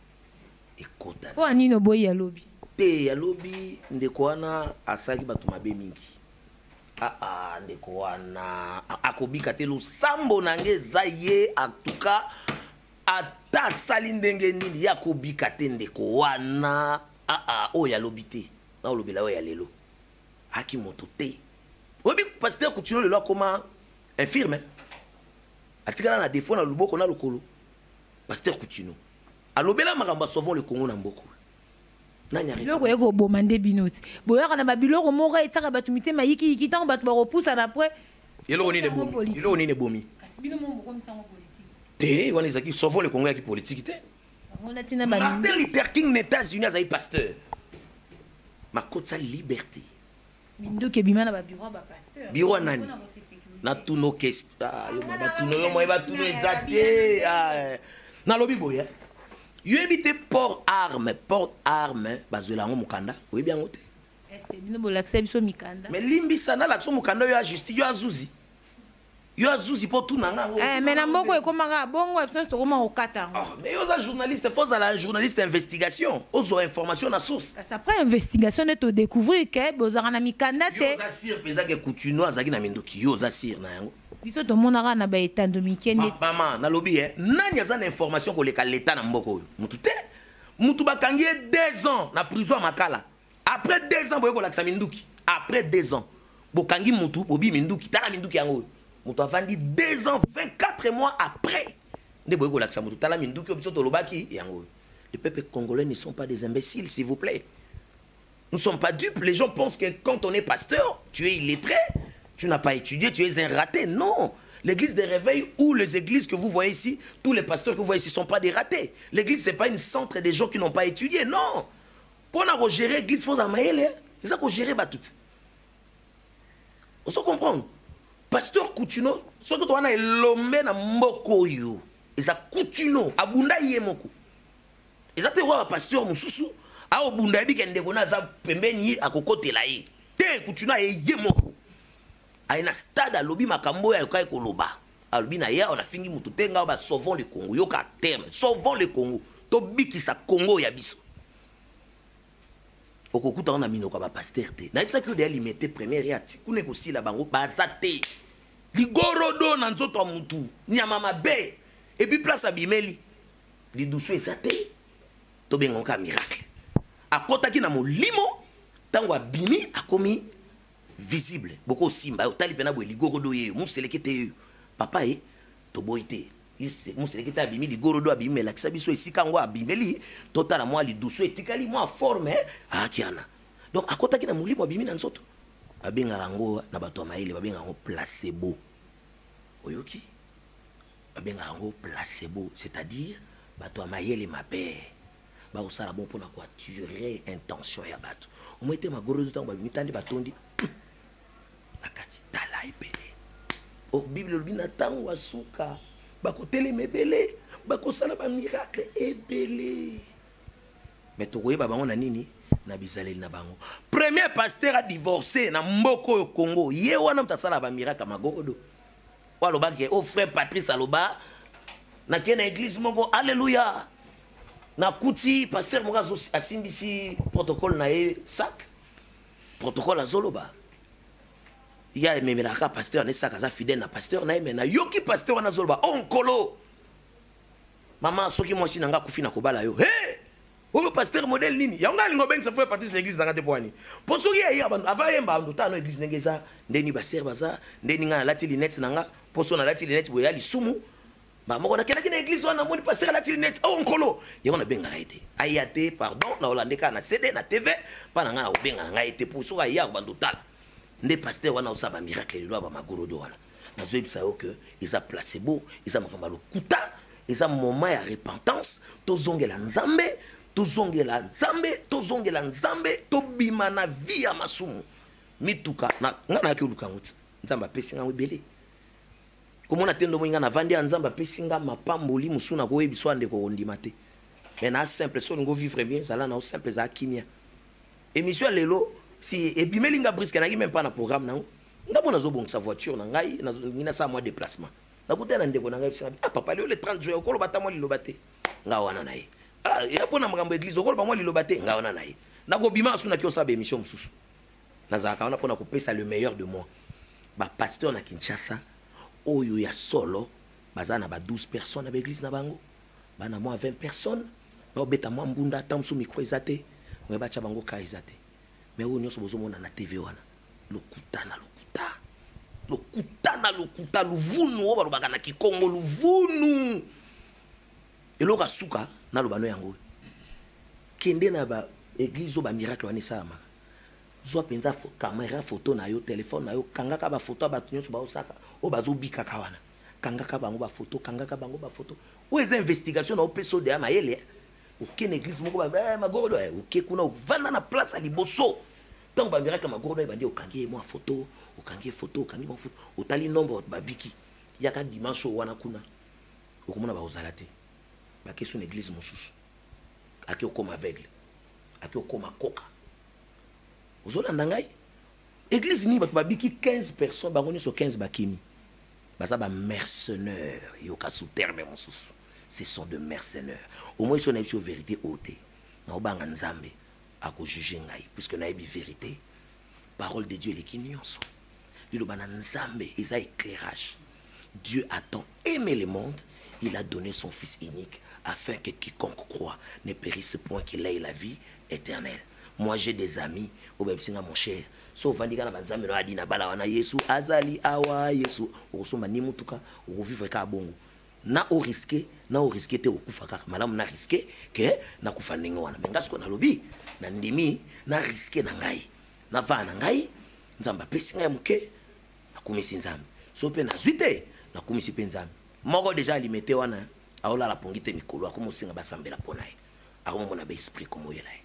S2: Ekota.
S1: Po anino boye ya lobi.
S2: Te ya lobi ndeko wana asaki batu mabe mingi. Ah ah ndeko wana akobika te lo sambo nange zaye atuka ata sali ndenge nini ya kobika te ndeko wana ah ah o ya lobi te na olobela o ya lelo aki moto te obi pasteur continue lelo koma infirme atikala na défaut na luboko na lokolo pasteur continue alobela makamba sauvons le Congo na mboko nanya
S1: loko yeko bomande binoti boyaka na babiloko moko etaka batu mitema yiki yiki tant batu ba repousser après
S2: yelo ni ne bomi yelo ni ne bomi
S1: kasi bino mo comme ça en politique
S2: te wana ezaki sauvons le Congo ya ki politique te
S1: on a tina ba
S2: Martin Luther King aux États-Unis azai pasteur makotsa liberté
S1: mindo ke bimana ba bureau ba pasteur
S2: bureau nani na tuno question ah yo ba tuno yo mo ba tuno ezate ah na lobi boya yo ebite port arme port arme bazwela ngo mukanda oyebi yango te
S1: est-ce que bino bolakisa biso mikanda
S2: mais limbisa na lakso mukanda yo ya justice yo azuzi yo azuzi po tout nanga ngo
S1: eh mais na mboko ekomaka bongo absence to koma okata ngo
S2: ah mais yo za journaliste faut za la journaliste investigation ozo information na source
S1: ça après investigation net to découvrir que bozaka na mikanda te
S2: yo za sir penza ke coutuno azaki na mindoki yo za sir na yango
S1: biso to monaka na ba etando mikende
S2: mama na lobi eh nani aza na information ko leka l'état na mboko oyo mutu te mutu bakangi deux ans na prison makala après deux ans boye ko lakisa minduki après deux ans bokangi mutu bobi minduki tala minduki yango mutu avandi deux ans vingt-quatre mois après nde boye ko lakisa mutu tala minduki biso to lobaki yango les peuples congolais ne sont pas des imbéciles s'il vous plaît nous sommes pas dupes les gens pensent que quand on est pasteur tu es illettré. Tu n'as pas étudié, tu es un raté. Non. L'église des réveils ou les églises que vous voyez ici, tous les pasteurs que vous voyez ici ne sont pas des ratés. L'église, ce n'est pas une centre des gens qui n'ont pas étudié. Non. Pour nous gérer l'église, il faut gérer. C'est ça qu'on gère tout. On se comprend. Pasteur Coutuno, ce que tu as l'homme na mboko yo. Et ça Coutuno, abunda yemoko. Et ça te voit pasteur mususu, a obunda bi kende kona za pembeni akokote la ye. Te Coutuno yemoko. Aina stade alobi makambo ya yokai koloba alobi na ya on a fini mutu tenga ba sauvons le Congo yoka terme sauvons le Congo to bikisa Congo ya biso okokuta on a minoka ba pasteur te na bisa que de alimenter première ya tikune ko sila bango bazate ligorodo na nzoto mutu nyama mabe et puis place abimeli lidusu ezate to bengo ka miracle akota ki na molimo tango abimi akomi visible beaucoup simba otali pena bo ligorodo ye muselekete papa e to boite yese muselekete abimi ligorodo abimi la kisa biso esika ngo abimeli totala moi lidusu etikali moi forme akiana donc akota kina mulimo abimi na nzoto abenga ngo na bato maile babenga ngo placebo oyoki abenga ngo placebo c'est-à-dire bato maile mabe ba osala bon pour na quoi tuer intention ya bato omwete magorodo tango babimi tandi batondi nakati tala ebele o bible lobina tango asuka bakotelema ebele bakosala ba miracle ebele mais tokoyeba bango na nini na bizaleli na bango premier pasteur a divorcé na mboko yo Congo ye wana mtasala ba miracle magorodo waloba ke o frère Patrice aloba na kena église moko alléluia na kuti pasteur moka asimbisi protocole na ye sac protocole azoloba ya memelaka pasteur ne sakaza fidèle na pasteur na yemena yoki pasteur na zoloba onkolo mama soki mwasi nanga kufi na kobala yo hey oyo pasteur modèle nini ya ngali ngobeng sa fois partie de l'église nanga te poani po soki ya ya ava yemba ndo ta no église ngeza ndeni ba ser baza ndeni nga lati linette nanga po so na lati linette boya lisumu ba moko na kena kena église wana moni pasteur lati linette onkolo ya ona benga été ayate pardon na holandeka na C D na T V pa na nga na obenga nga été po so ya ba ndo tala nde pasteur wana osaba miracle lo ba magorodo wana na zo ibisa yo que ils a placebo ils a makamba lokuta ils a moment ya repentance tozongela nzambe tozongela nzambe tozongela nzambe tobima na vie ya masumu mituka na ngana ki oluka nguti nzambe apesi nga webele komona tendo mwinga na vandi ya nzambe apesi nga mapamboli musuna ko yebiswa ndeko ondima te mais na simple so ngo vivre bien zala na simple za kimia émission lelo si ebimeli nga briske na ki même pas na programme nango ngabona zo bon sa voiture na ngai na ngina sa moi déplacement na kutana ndeko na ngai ah papa le trente juin okolo batamo liloba te nga wana na ye ah ya pona makambo église okolo ba moi liloba te nga wana na ye na ko bima asuna ki osaba émission mususu na zaka wana pona ko pesa le meilleur de moi ba pasteur na Kinshasa oyo ya solo bazana ba douze personnes na l'église na bango bana moi vingt personnes ba beta moi mbunda tamsu micro ezate mwe bacha bango ka ezate mais oyo nyoso bozo mona na T V wana lokuta na lokuta lokuta na lokuta luvunu oba lobaka na Kikongo luvunu eloka suka na lobano yango kende na ba église ba miracle wana sama zo penza caméra photo na yo téléphone na yo kangaka ba photo ba tunyo ba osaka o bazo bika kawana kangaka bango ba photo kangaka bango ba photo ou les investigations na opeso de amayele aucune église moko ba eh magoro eh ok kuna vanda na place à liboso tant ba miracle magoro ba ndi okangie mo photo okangie photo okangie mo photo otali nombre ba biki yaka dimanche wana kuna okomona ba ozalate ba keso na église mosusu aki okoma aveugle aki okoma koka ozolanda ngai église ni bato babiki quinze personnes bangoni sur quinze bakimi baza ba mercenaires yoka sous terme mosusu ce sont de mercenaires au moins si on a eu vérité ôté na obanga nzambe ako juger ngai puisque na ebi vérité parole de Dieu les kinyonso lilo bana nzambe isa éclairage Dieu a tant aimé le monde il a donné son fils unique afin que quiconque croit ne périsse point qu'il ait la vie éternelle. Moi j'ai des amis au bebsinga mon cher so vandika na banzambe no adina bala wana Yesu azali awa Yesu okosoma ni mutuka okovivre ka bongo na o risquer na o risquer te okufa kaka malamu na risquer ke na kufa ndenge wana menga siko na lobi na ndimi na risquer na ngai na va na ngai nzamba pesi ngai muke na kumisi nzambe so pe na zwite na kumisi pe nzambe moko déjà alimete wana aola la pongite mikolo akomo singa basambela ponaye akomo mona ba esprit komo yelaye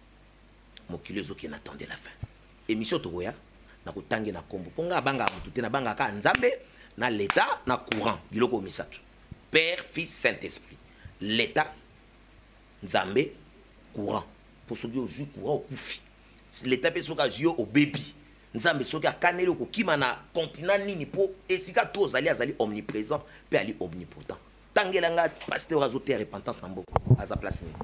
S2: mokili qui n'attendait la fin émission tokoya na kutangi na kombo ponga banga mutu na banga ka nzambe na l'état na courant biloko misatu père fils saint-esprit l'état nzambe courant pour ceux qui ont joué courant au kufi l'état pe soka zio au baby nzambe soki akaneli ko kima na continent nini po esika to zali azali omniprésent pe ali omnipotent tangelanga pasteur azote repentance na mboko à sa place ni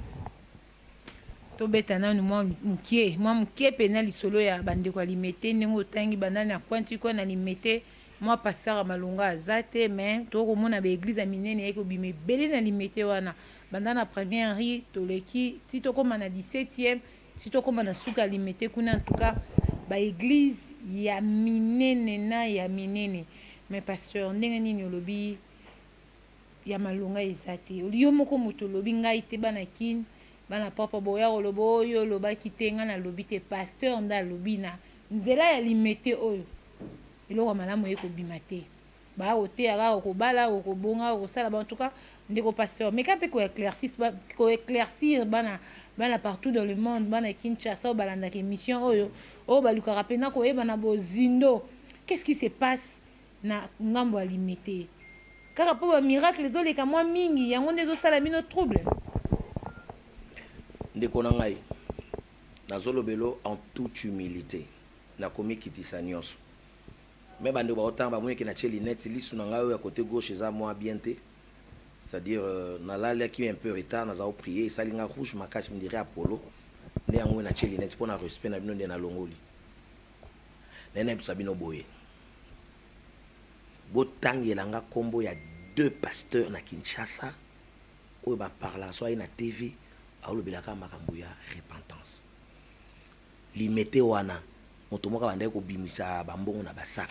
S1: to betana ni mwa mkie mwa mkie pena lisolo ya bandeko alimete nengo tangi banani ya kwanti ko na limete mwa pasara malonga azate mais to ko mona ba église minene yeko bime bele na limete wana bandana première ri to leki ti to koma na dix-septième ti to koma na suka limete kuna en tout cas ba église ya minene na ya minene mais pasteur ndenge nini olobi ya malonga ezate oliyo moko moto lobi ngai te bana kin bana papa boya olobo oyo loba kitenga na lobi te pasteur nda lobi na nzela ya limete oyo iloko malamu yeko bimate ba ote ara ko bala ko bonga ko sala ba en tout cas ndeko pasteur mais quand peut ko éclaircir ko éclaircir bana bana partout dans le monde bana Kinshasa balanda ke mission oyo o baluka rapena ko eba na bozindo qu'est-ce qui se passe na ngambo ya limete car po ba miracle les oleka moi mingi yango ndezo sala bino trouble
S2: ndeko na ngai nazolobelo en toute humilité na komi kitisa nyonso mais bande ba autant ba moyeki na cheli net lisu na ngai à côté gauche za moi bien te c'est-à-dire euh, na la qui un peu retard na za prier et salinga rouge makasi me dirait Apollo ne yango na cheli net pour na respect na bino de na longoli nene bisabino boye botangela kombo ya deux pasteurs na Kinshasa oyo ba parla so na T V aolobelaka makambo ya repentance limete wana moto moka bandai ko bimisa bambongo na basak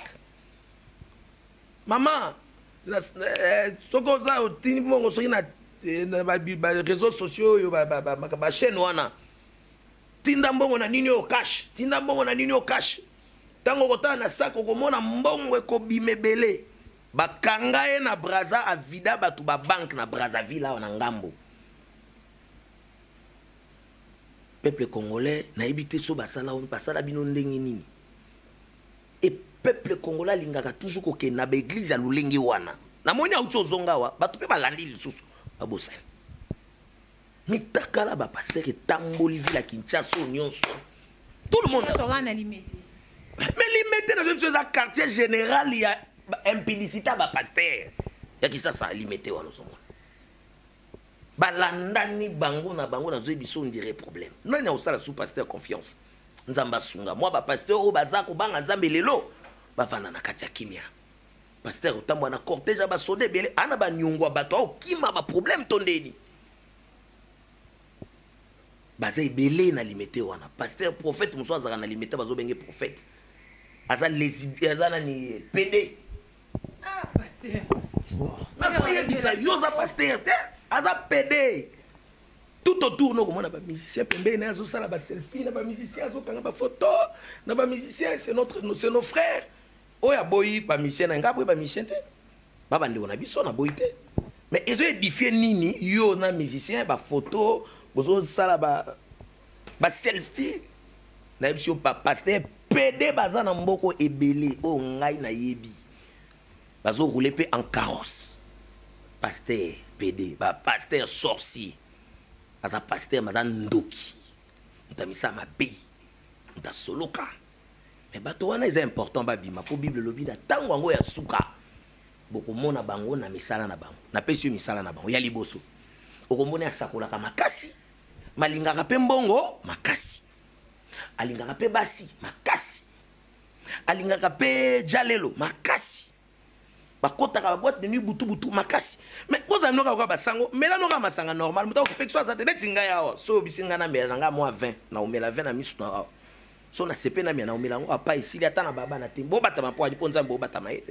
S2: mama soko za otini mongo soki na ba réseaux sociaux yo ba ba chaîne wana tinda mbongo na nini o cash tinda mbongo na nini o cash tango kota na sako komona mbongo ko bimebele bakanga ye na Braza avida batu ba bank na Brazzaville na ngambo peuple congolais na ibité so basala on basala bino ndenge nini et peuple congolais lingaka toujours ko ke na ba église ya lulengi wana na moni auto zongawa batu pe balandi lisusu babosana mitakala ba pasteur etamboli ville ya Kinshasa nyonso tout le monde
S1: sera na limite
S2: mais limite na même chose à quartier général il y a impudicité ba pasteur ya Kinshasa limite wana somo balandani bango na bango na zoyi biso on dirait problème non na osala sous pasteur confiance nzamba sunga moi ba pasteur o bazako banga nzambe lelo bafana na kati ya kimia pasteur otambo na cortège ba sode bele ana ba nyongwa bato o kima ba problème tondeni bazai belé na limité wana pasteur prophète muso azaka na limité bazo benge prophète aza lesbien aza ni P D
S1: ah pasteur
S2: na foye bisa yoza pasteur te aza P D tout autour no komona ba musicien pembe na azo sala ba selfie na ba musicien azo kanga ba photo na ba musicien c'est notre c'est nos frères oya boyi ba musicien na ngabo ba musicien te ba bande ona biso na boyi te mais ezo édifier nini yo na musicien ba photo bozo sala ba ba selfie na biso pa pasteur P D baza na mboko ebele o ngai na yebi bazo rouler pe en carrosse pasteur P D ba pasteur sorcier aza pasteur mazan ndoki mutamisa mabe muta soloka mais bato wana est important ba bima po bible lobi na tango ngo ya suka boko mona bango na misala na bango na pesi misala na bango ya liboso okomona sakola ka makasi malingaka pe mbongo makasi alingaka pe basi makasi alingaka pe jalelo makasi bakota ka boîte de nuit butu butu makasi mais koza noka kwa basango mela noka masanga normal muta ko pekso azate netinga yawo so bisinga na mela nga moi vingt na omela vingt na misu na so na sepe na mia na omela ngo apa ici ata na baba na tembo batama po ali ponza mbo batama ete.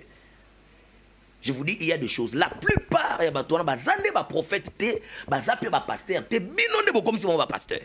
S2: Je vous dis, il y a des choses. La plupart ya bato na bazande ba prophète te bazape ba pasteur te binonde bo comme si mon ba pasteur.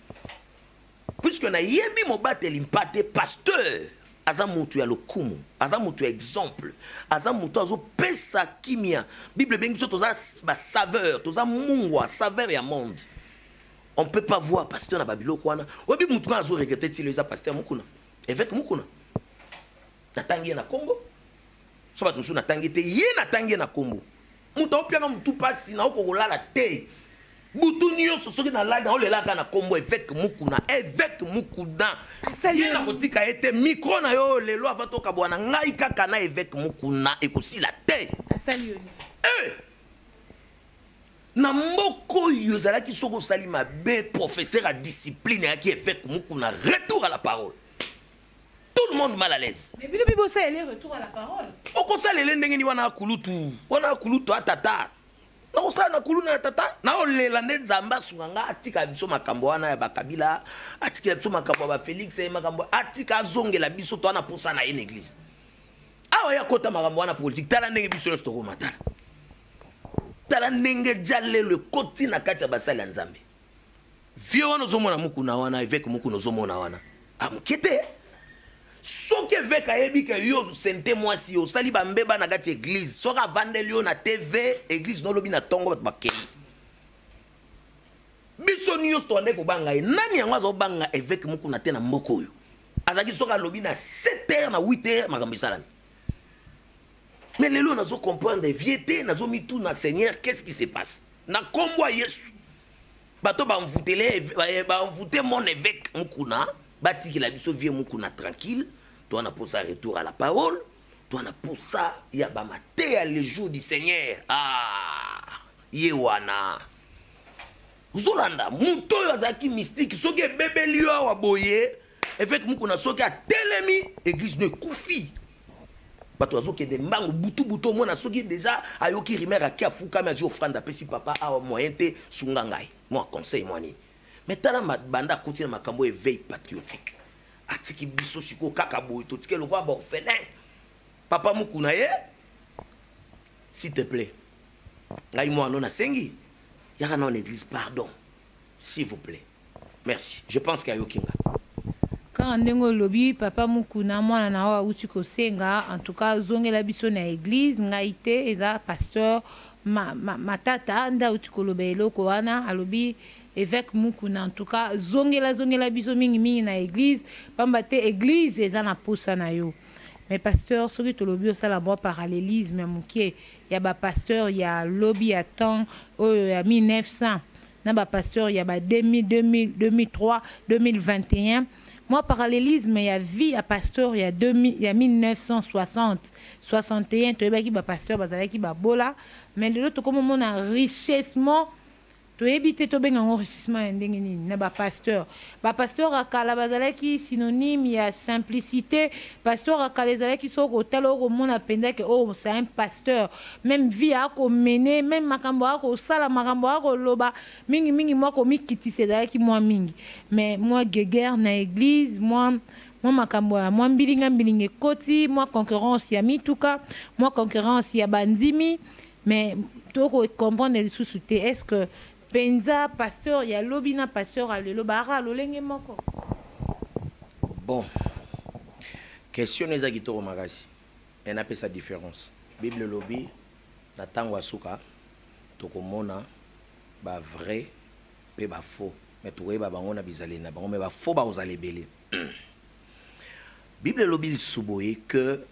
S2: Puisque na yebi mo bateli mpate pasteur aza mutu ya lokumu aza mutu ya exemple aza mutu azo pesa kimia Bible bengi so toza ba saveur toza mungwa saveur ya monde. On peut pas voir pasteur na babilo kwana obi mutu azo regretter ti le za pasteur mukuna évêque mukuna tatangi na Congo so ba tunsu na tangi te ye na tangi na Congo mutu opia mutu pasi na okolala te butu nyonso soki na live na olelaka na kombo évêque mukuna évêque mukuna ye na kotika ete micro na yo lelo avato kabwana ngai kaka na évêque mukuna ekosila te
S1: asali
S2: eh na mboko yo zalaki soko salima be professeur à discipline ya ki évêque mukuna retour à la parole tout le monde mal à l'aise
S1: mais bilo bibo ça est retour à la parole
S2: o ko salele ndenge ni wana kulutu wana kulutu atata na ko sala na kuluna tata na olela nde nzamba sunganga atika biso makambo wana ya bakabila atika biso makambo ba Félix e makambo atika azongela biso to na posa na une église awa ya kota makambo wana politique tala ndenge biso sto ko matala tala ndenge jale le koti na kati ya basala nzambe vio wana zomona mukuna wana avec mukuna zomona wana amkete soki évêque ayebi ke yo sente mwasi yo sali bambeba na kati église soka vandeli yo na T V église no lobi na tongo bato bakeli biso nyonso toande kobanga ye nani yango azobanga évêque mukuna te na mboko oyo azalaki soka lobi na sept heures na huit heures makambo esalami mais lelo nazo comprendre viete nazo mitu na Seigneur qu'est-ce qui se passe na kombo ya Yesu bato bamvutele bamvute mon évêque mukuna Bati la biso vie mukuna tranquille, toi na pour ça retour à la parole, toi na pour ça ya ba maté à les jours du Seigneur. Ah, yewana. Uzolanda muto yazaki mystique soki bébé liyo wa boye, évêque mukuna soki a telemi église ne kufi bato azokende mbango butu butu omona soki déjà ayoki rimer aki afukami azwi offrande apesi papa awa moyen te sunga ngai moi conseil mwani mais tala banda akuti na makambo éveil patriotique atiki biso siko kaka boye totike lokwa baorphelin papa mukuna ye s'il te plaît ngai mwana nasengi yaka na en église pardon s'il vous plaît merci je pense qu'il y a yokinga
S1: quand ndengo lobi papa mukuna mwana na wa uti ko senga en tout cas zongela biso na église ngaite eza pasteur ma, ma matata nda uti ko lobelo ko wana alobi évêque mukuna en tout cas zongela zongela biso mingi mingi na église pamba te église eza na posa na yo mais pasteur soki to lobi osala bon parallélisme mukie ya ba pasteur ya lobby à temps oyo ya mille neuf cents na ba pasteur ya ba deux mille, deux mille, deux mille trois, deux mille vingt et un moi parallélisme ya vie à pasteur ya deux mille ya mille neuf cent soixante soixante et un to yebaki ba pasteur bazalaki ba bola mais de l'autre comme mon enrichissement to ebité to benga enrichissement ndenge nini na ba pasteur ba pasteur akala bazalaki synonyme ya simplicité pasteur akala bazalaki soko talo ko mona penda que oh c'est un pasteur même vie a ko mener même makambo a ko sala makambo a ko loba mingi mingi moi ko mikitise zalaki moi mingi mais moi guerre na église moi moi makambo ya moi mbilinga mbilinga koti moi concurrence ya mituka moi concurrence ya bandimi mais to ko comprendre les sous-souté est-ce que penza pasteur ya lobina pasteur alelo bara lolenge moko
S2: bon question eza kitoko makasi en appelle sa différence bible lobby na tango asuka tokomona ba vrai pe ba faux mais to ba bango na bizali na bango mais ba faux ba ozale belé bible lobby suboye que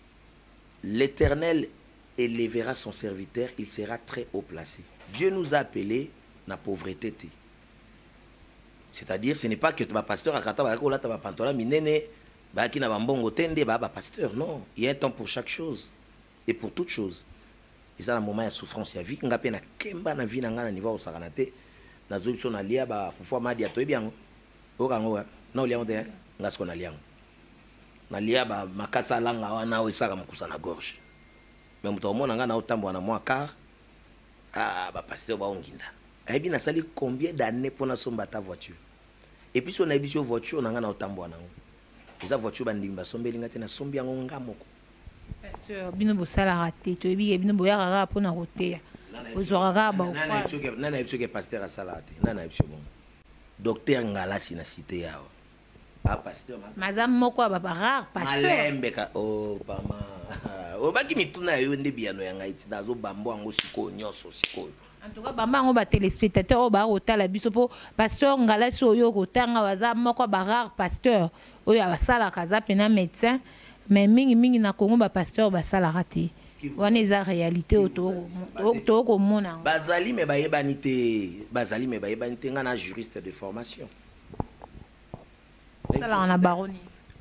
S2: l'Éternel élèvera son serviteur, il sera très haut placé. Dieu nous a appelés na pauvreté. C'est-à-dire, ce n'est pas que tu vas pasteur à Kata, tu vas pantola, minene, qui n'a pas bon tende, bah pasteur. Non, il y a un temps pour chaque chose et pour toute chose. Et ça, le moment de souffrance, il y a vie, n'a peine à kemba na vie na ngana niveau au saranate, na zoption na lia ba fufua madi atoy bien. Orango, non lia onde, ngasko na lia. Na lia ba makasa langa wana o isaka mukusa na gorge. Mais muto mona ngana otambo na moi car ah ba pasteur ba onginda. Et bien, ça dit combien d'années pour nous sommes ta voiture. Et puis, si on a une voiture, on a un autombo. Et sa voiture, on a sombe lingate na sombi angonga moko.
S1: Pasteur, bino bo sala raté, to ebi bino bo yara pour na roté. Ozorara ba ofa.
S2: Nana ebso ke nana ebso ke pasteur a salate. Nana ebso bon. Docteur Ngala si na cité yawo. Ah pasteur ma.
S1: Mazam moko ba rare pasteur.
S2: Malembe ka oh pama. O baki mituna yo nde biano yanga iti nazo bambo ango siko nyoso siko.
S1: En tout cas, bamba on ba téléspectateur o ba otala biso po pasteur Ngala so yo kotanga waza moko ba rare pasteur oyo abasala kaza pena médecin mais mingi mingi na Congo ba pasteur ba sala raté wana eza réalité auto auto ko mona
S2: bazali me ba yebanité bazali me ba yebanité ngana juriste de formation
S1: sala on a baroni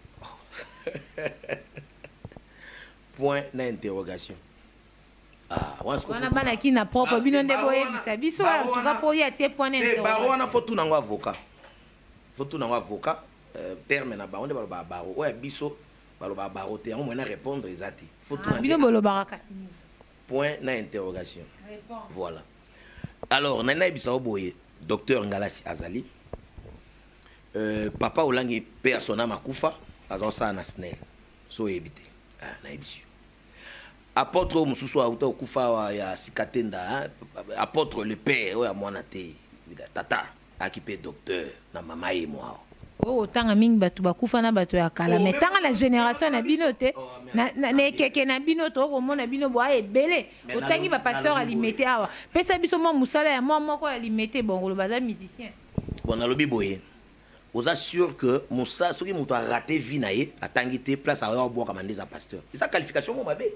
S2: point d'interrogation. Ah,
S1: on a bana qui na propre bino nde boye bisa biso en tout cas pour y attirer point d'interrogation.
S2: Baro wana faut tout nango avocat. Faut tout nango avocat terme na baro nde balo ba baro. Ouais biso balo ba baro te on mena répondre ezati. Faut tout
S1: na bino bolo baraka sini.
S2: Point d'interrogation. Voilà. Alors nana bisa boye docteur Ngalasi Azali. Euh, papa Olangi persona makufa azonsa na snel. So ebité. Ah na ebisio. Apôtre mususu auta okufa ya sikatenda apôtre le père oya mwana te tata akipe docteur na mama ye moi
S1: oh tanga mingi batu bakufa na batu ya kala mais tanga la génération na binote na na keke na binote o mona bino boa ebele otangi ba pasteur alimete awa pesa biso mo musala ya mo moko alimete bon le baza musicien
S2: bon na lobi boye vous assure que musa soki muto a raté vie na ye atangi te place a boa comme des pasteur et sa qualification mo mabe.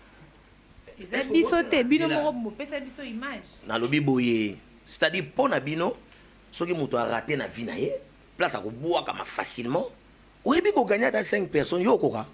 S2: Na lobi boye c'est-à-dire pour na bino soki muto a raté na vie na ye place à ko boa comme facilement ou ebi ko gagner dans cinq personnes yo koka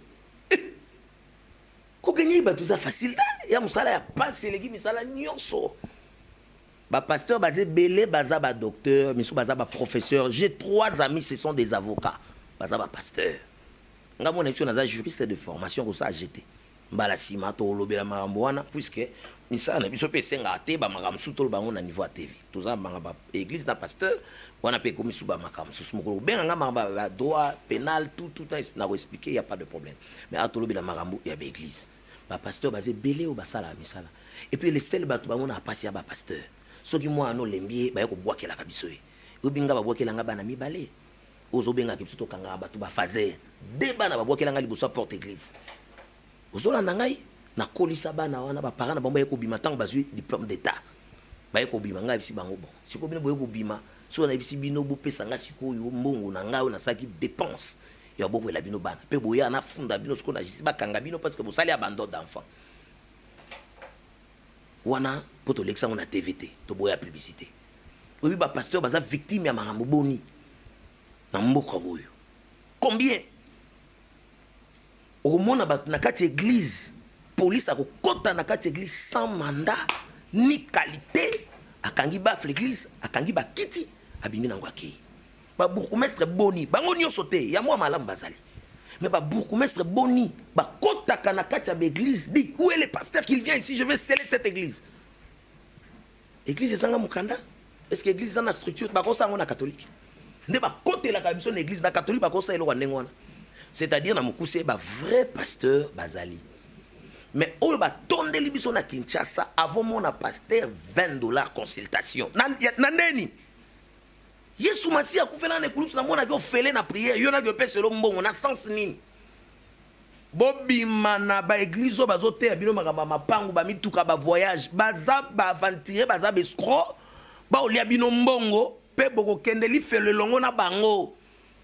S2: ko gagner ba tout ça facile ya musala ya passer les misala nyonso ba pasteur basé belé baza ba docteur miso baza ba professeur j'ai trois amis ce sont des avocats baza ba pasteur nga mona etu naza juriste de formation ko sa jeté mbala sima to lobela makambo wana puisque misala na biso pe senga te ba makambo suto bango na niveau ya T V toza banga ba église na pasteur wana pe komi suba makambo susu moko benga nga makambo ba droit pénal tout tout na ko expliquer y a pas de problème mais a to lobela makambo ya ba église ba pasteur bazé belé o basala misala et puis les sel bato bango na pasi ya ba pasteur soki moi no lembie ba ko bwakela ka biso e obinga ba bwakela nga bana mibale ozo benga ke biso kanga bato ba fazer de bana ba bwakela nga liboso porte église ozola nangai na kolisa bana wana ba parents na bamba yeko bima tant bazui diplôme d'état ba yeko bima nga bisi bango bon siko bino boyeko bima so na bisi bino bo pesa nga siko yo mbongo na nga na saki dépense ya boko la bino bana pe boya na funda bino siko na jisi ba kanga bino parce que vous sali abandon d'enfant wana poto lexa on a T V T to boya publicité obi ba pasteur baza victime ya makambo boni na mboka oyo combien au monde na kati église police a kokota na kati église sans mandat ni qualité akangi ba l'église akangi ba kiti abimi na ngwaki ba bourgmestre boni bango nyonso te ya mwa malamu bazali mais ba bourgmestre boni ba kota kana kati ya église dit où est le pasteur qu'il vient ici je vais sceller cette église église ezanga mukanda est-ce que église a une structure ba kosa ngona catholique nde ba kotela ka biso na église na catholique ba kosa elo ndenge wana c'est-à-dire na mukuse ba vrai pasteur bazali mais on va tondeli biso na Kinshasa avant mon pasteur vingt dollars consultation na nani Yesu Masia kufela na ekulusu na mona ko fele na prière yo na ko pesa lo mbongo na sens nini bobima na ba église bazo te bino makamba mapangu ba mituka ba voyage baza ba aventurer baza be escroc ba olia bino mbongo pe boko kendeli fele longo na bango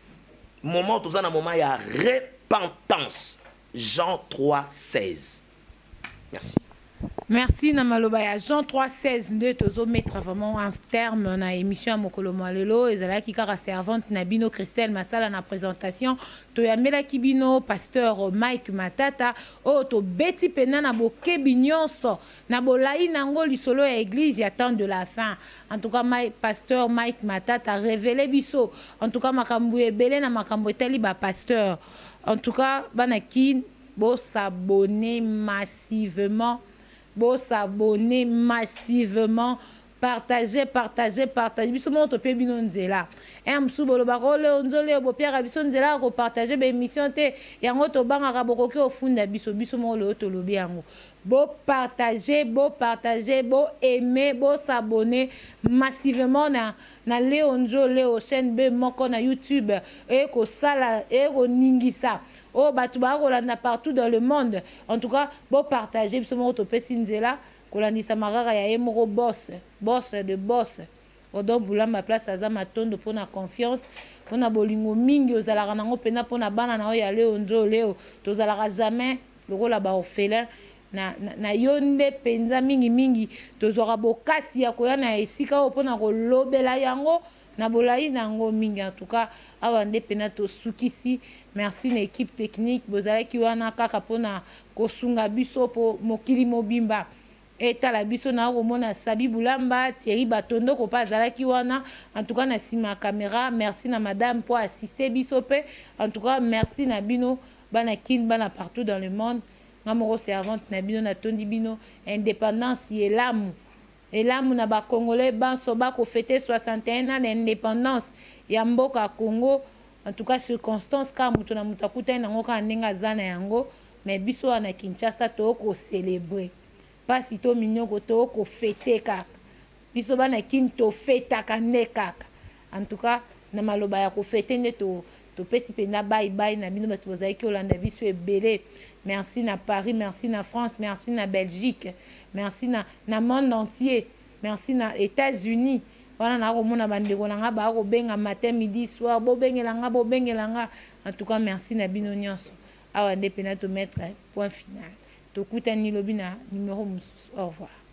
S2: moment tout ça na moment ya repentance Jean trois seize. Merci.
S1: Merci Namaloba ya Jean trois seize de tozo mettre vraiment un terme na émission à Mokolo Malelo ezala ki kara servante na bino Christelle Masala na présentation to ya mela kibino pasteur Mike Matata o to beti pena na boke binyonso na bolai nango lisolo ya église ya temps de la fin en tout cas my pasteur Mike Matata révélé biso en tout cas makambo ebele na makambo etali ba pasteur en tout cas banaki bo s'abonner massivement Bo s'abonner massivement, partager, partager, partager. Biso mo to pe bino nzela. E msu bolo ba ko le onzole bo Pierre biso nzela ko partager be émission te yango to banga ka boko ke ofunda biso biso mo le to lobi yango. Bo partager, bo partager, bo aimer, bo s'abonner massivement na na Leonjo Leo chaîne be moko na YouTube e ko sala e ko ningisa. Oh, Batouba, Rolanda partout dans le monde. En tout cas, bon partager, ce mot au Pessinzela, Kolandi Samara, ya Emoro boss, boss de boss. Odo Boula, ma place à Zamaton, pour la confiance, pour la bolingo mingi, aux alaranango, pena, pour la banana, ya Léo, Léo, tous alara jamais, le rôle là-bas au félin. Na na yonde penza mingi mingi, tous aura bokasi ya koyana, et si ka opona lobela yango. Na bolai nango mingi en tout cas awande penato sukisi merci na équipe technique bozala ki wana kaka pona kosunga biso po mokili mobimba eta la biso na romona Sabi Boulamba Thierry Batondo ko pa zala ki wana en tout cas na sima caméra merci na madame pour assister biso pe en tout cas merci na bino bana kin bana partout dans le monde ngamoro servante na bino na tondi bino indépendance yelamu. Et là, nous avons Congolais, ban soba ko fêté soixante et un ans d'indépendance. Yamboka Congo, en tout cas circonstance car mutu na mutakuta na ngoka ndinga zana yango, mais biso na Kinshasa to ko célébrer. Pas si to minyo ko to ko fêter kaka. Biso bana kin to fêta kane kaka. En tout cas, na maloba ya ko fêter ne to to pesi pena bye bye na bino batu bozai ki Olanda biso ebele. Merci na Paris, merci na France, merci na Belgique, merci na na monde entier, merci na États-Unis. Voilà na romona bandeko na nga ba ko benga matin midi soir bo bengela nga bo bengela nga. En tout cas merci na bino nyonso. Awa ndepena to mettre point final. To kutani lobina numéro au revoir.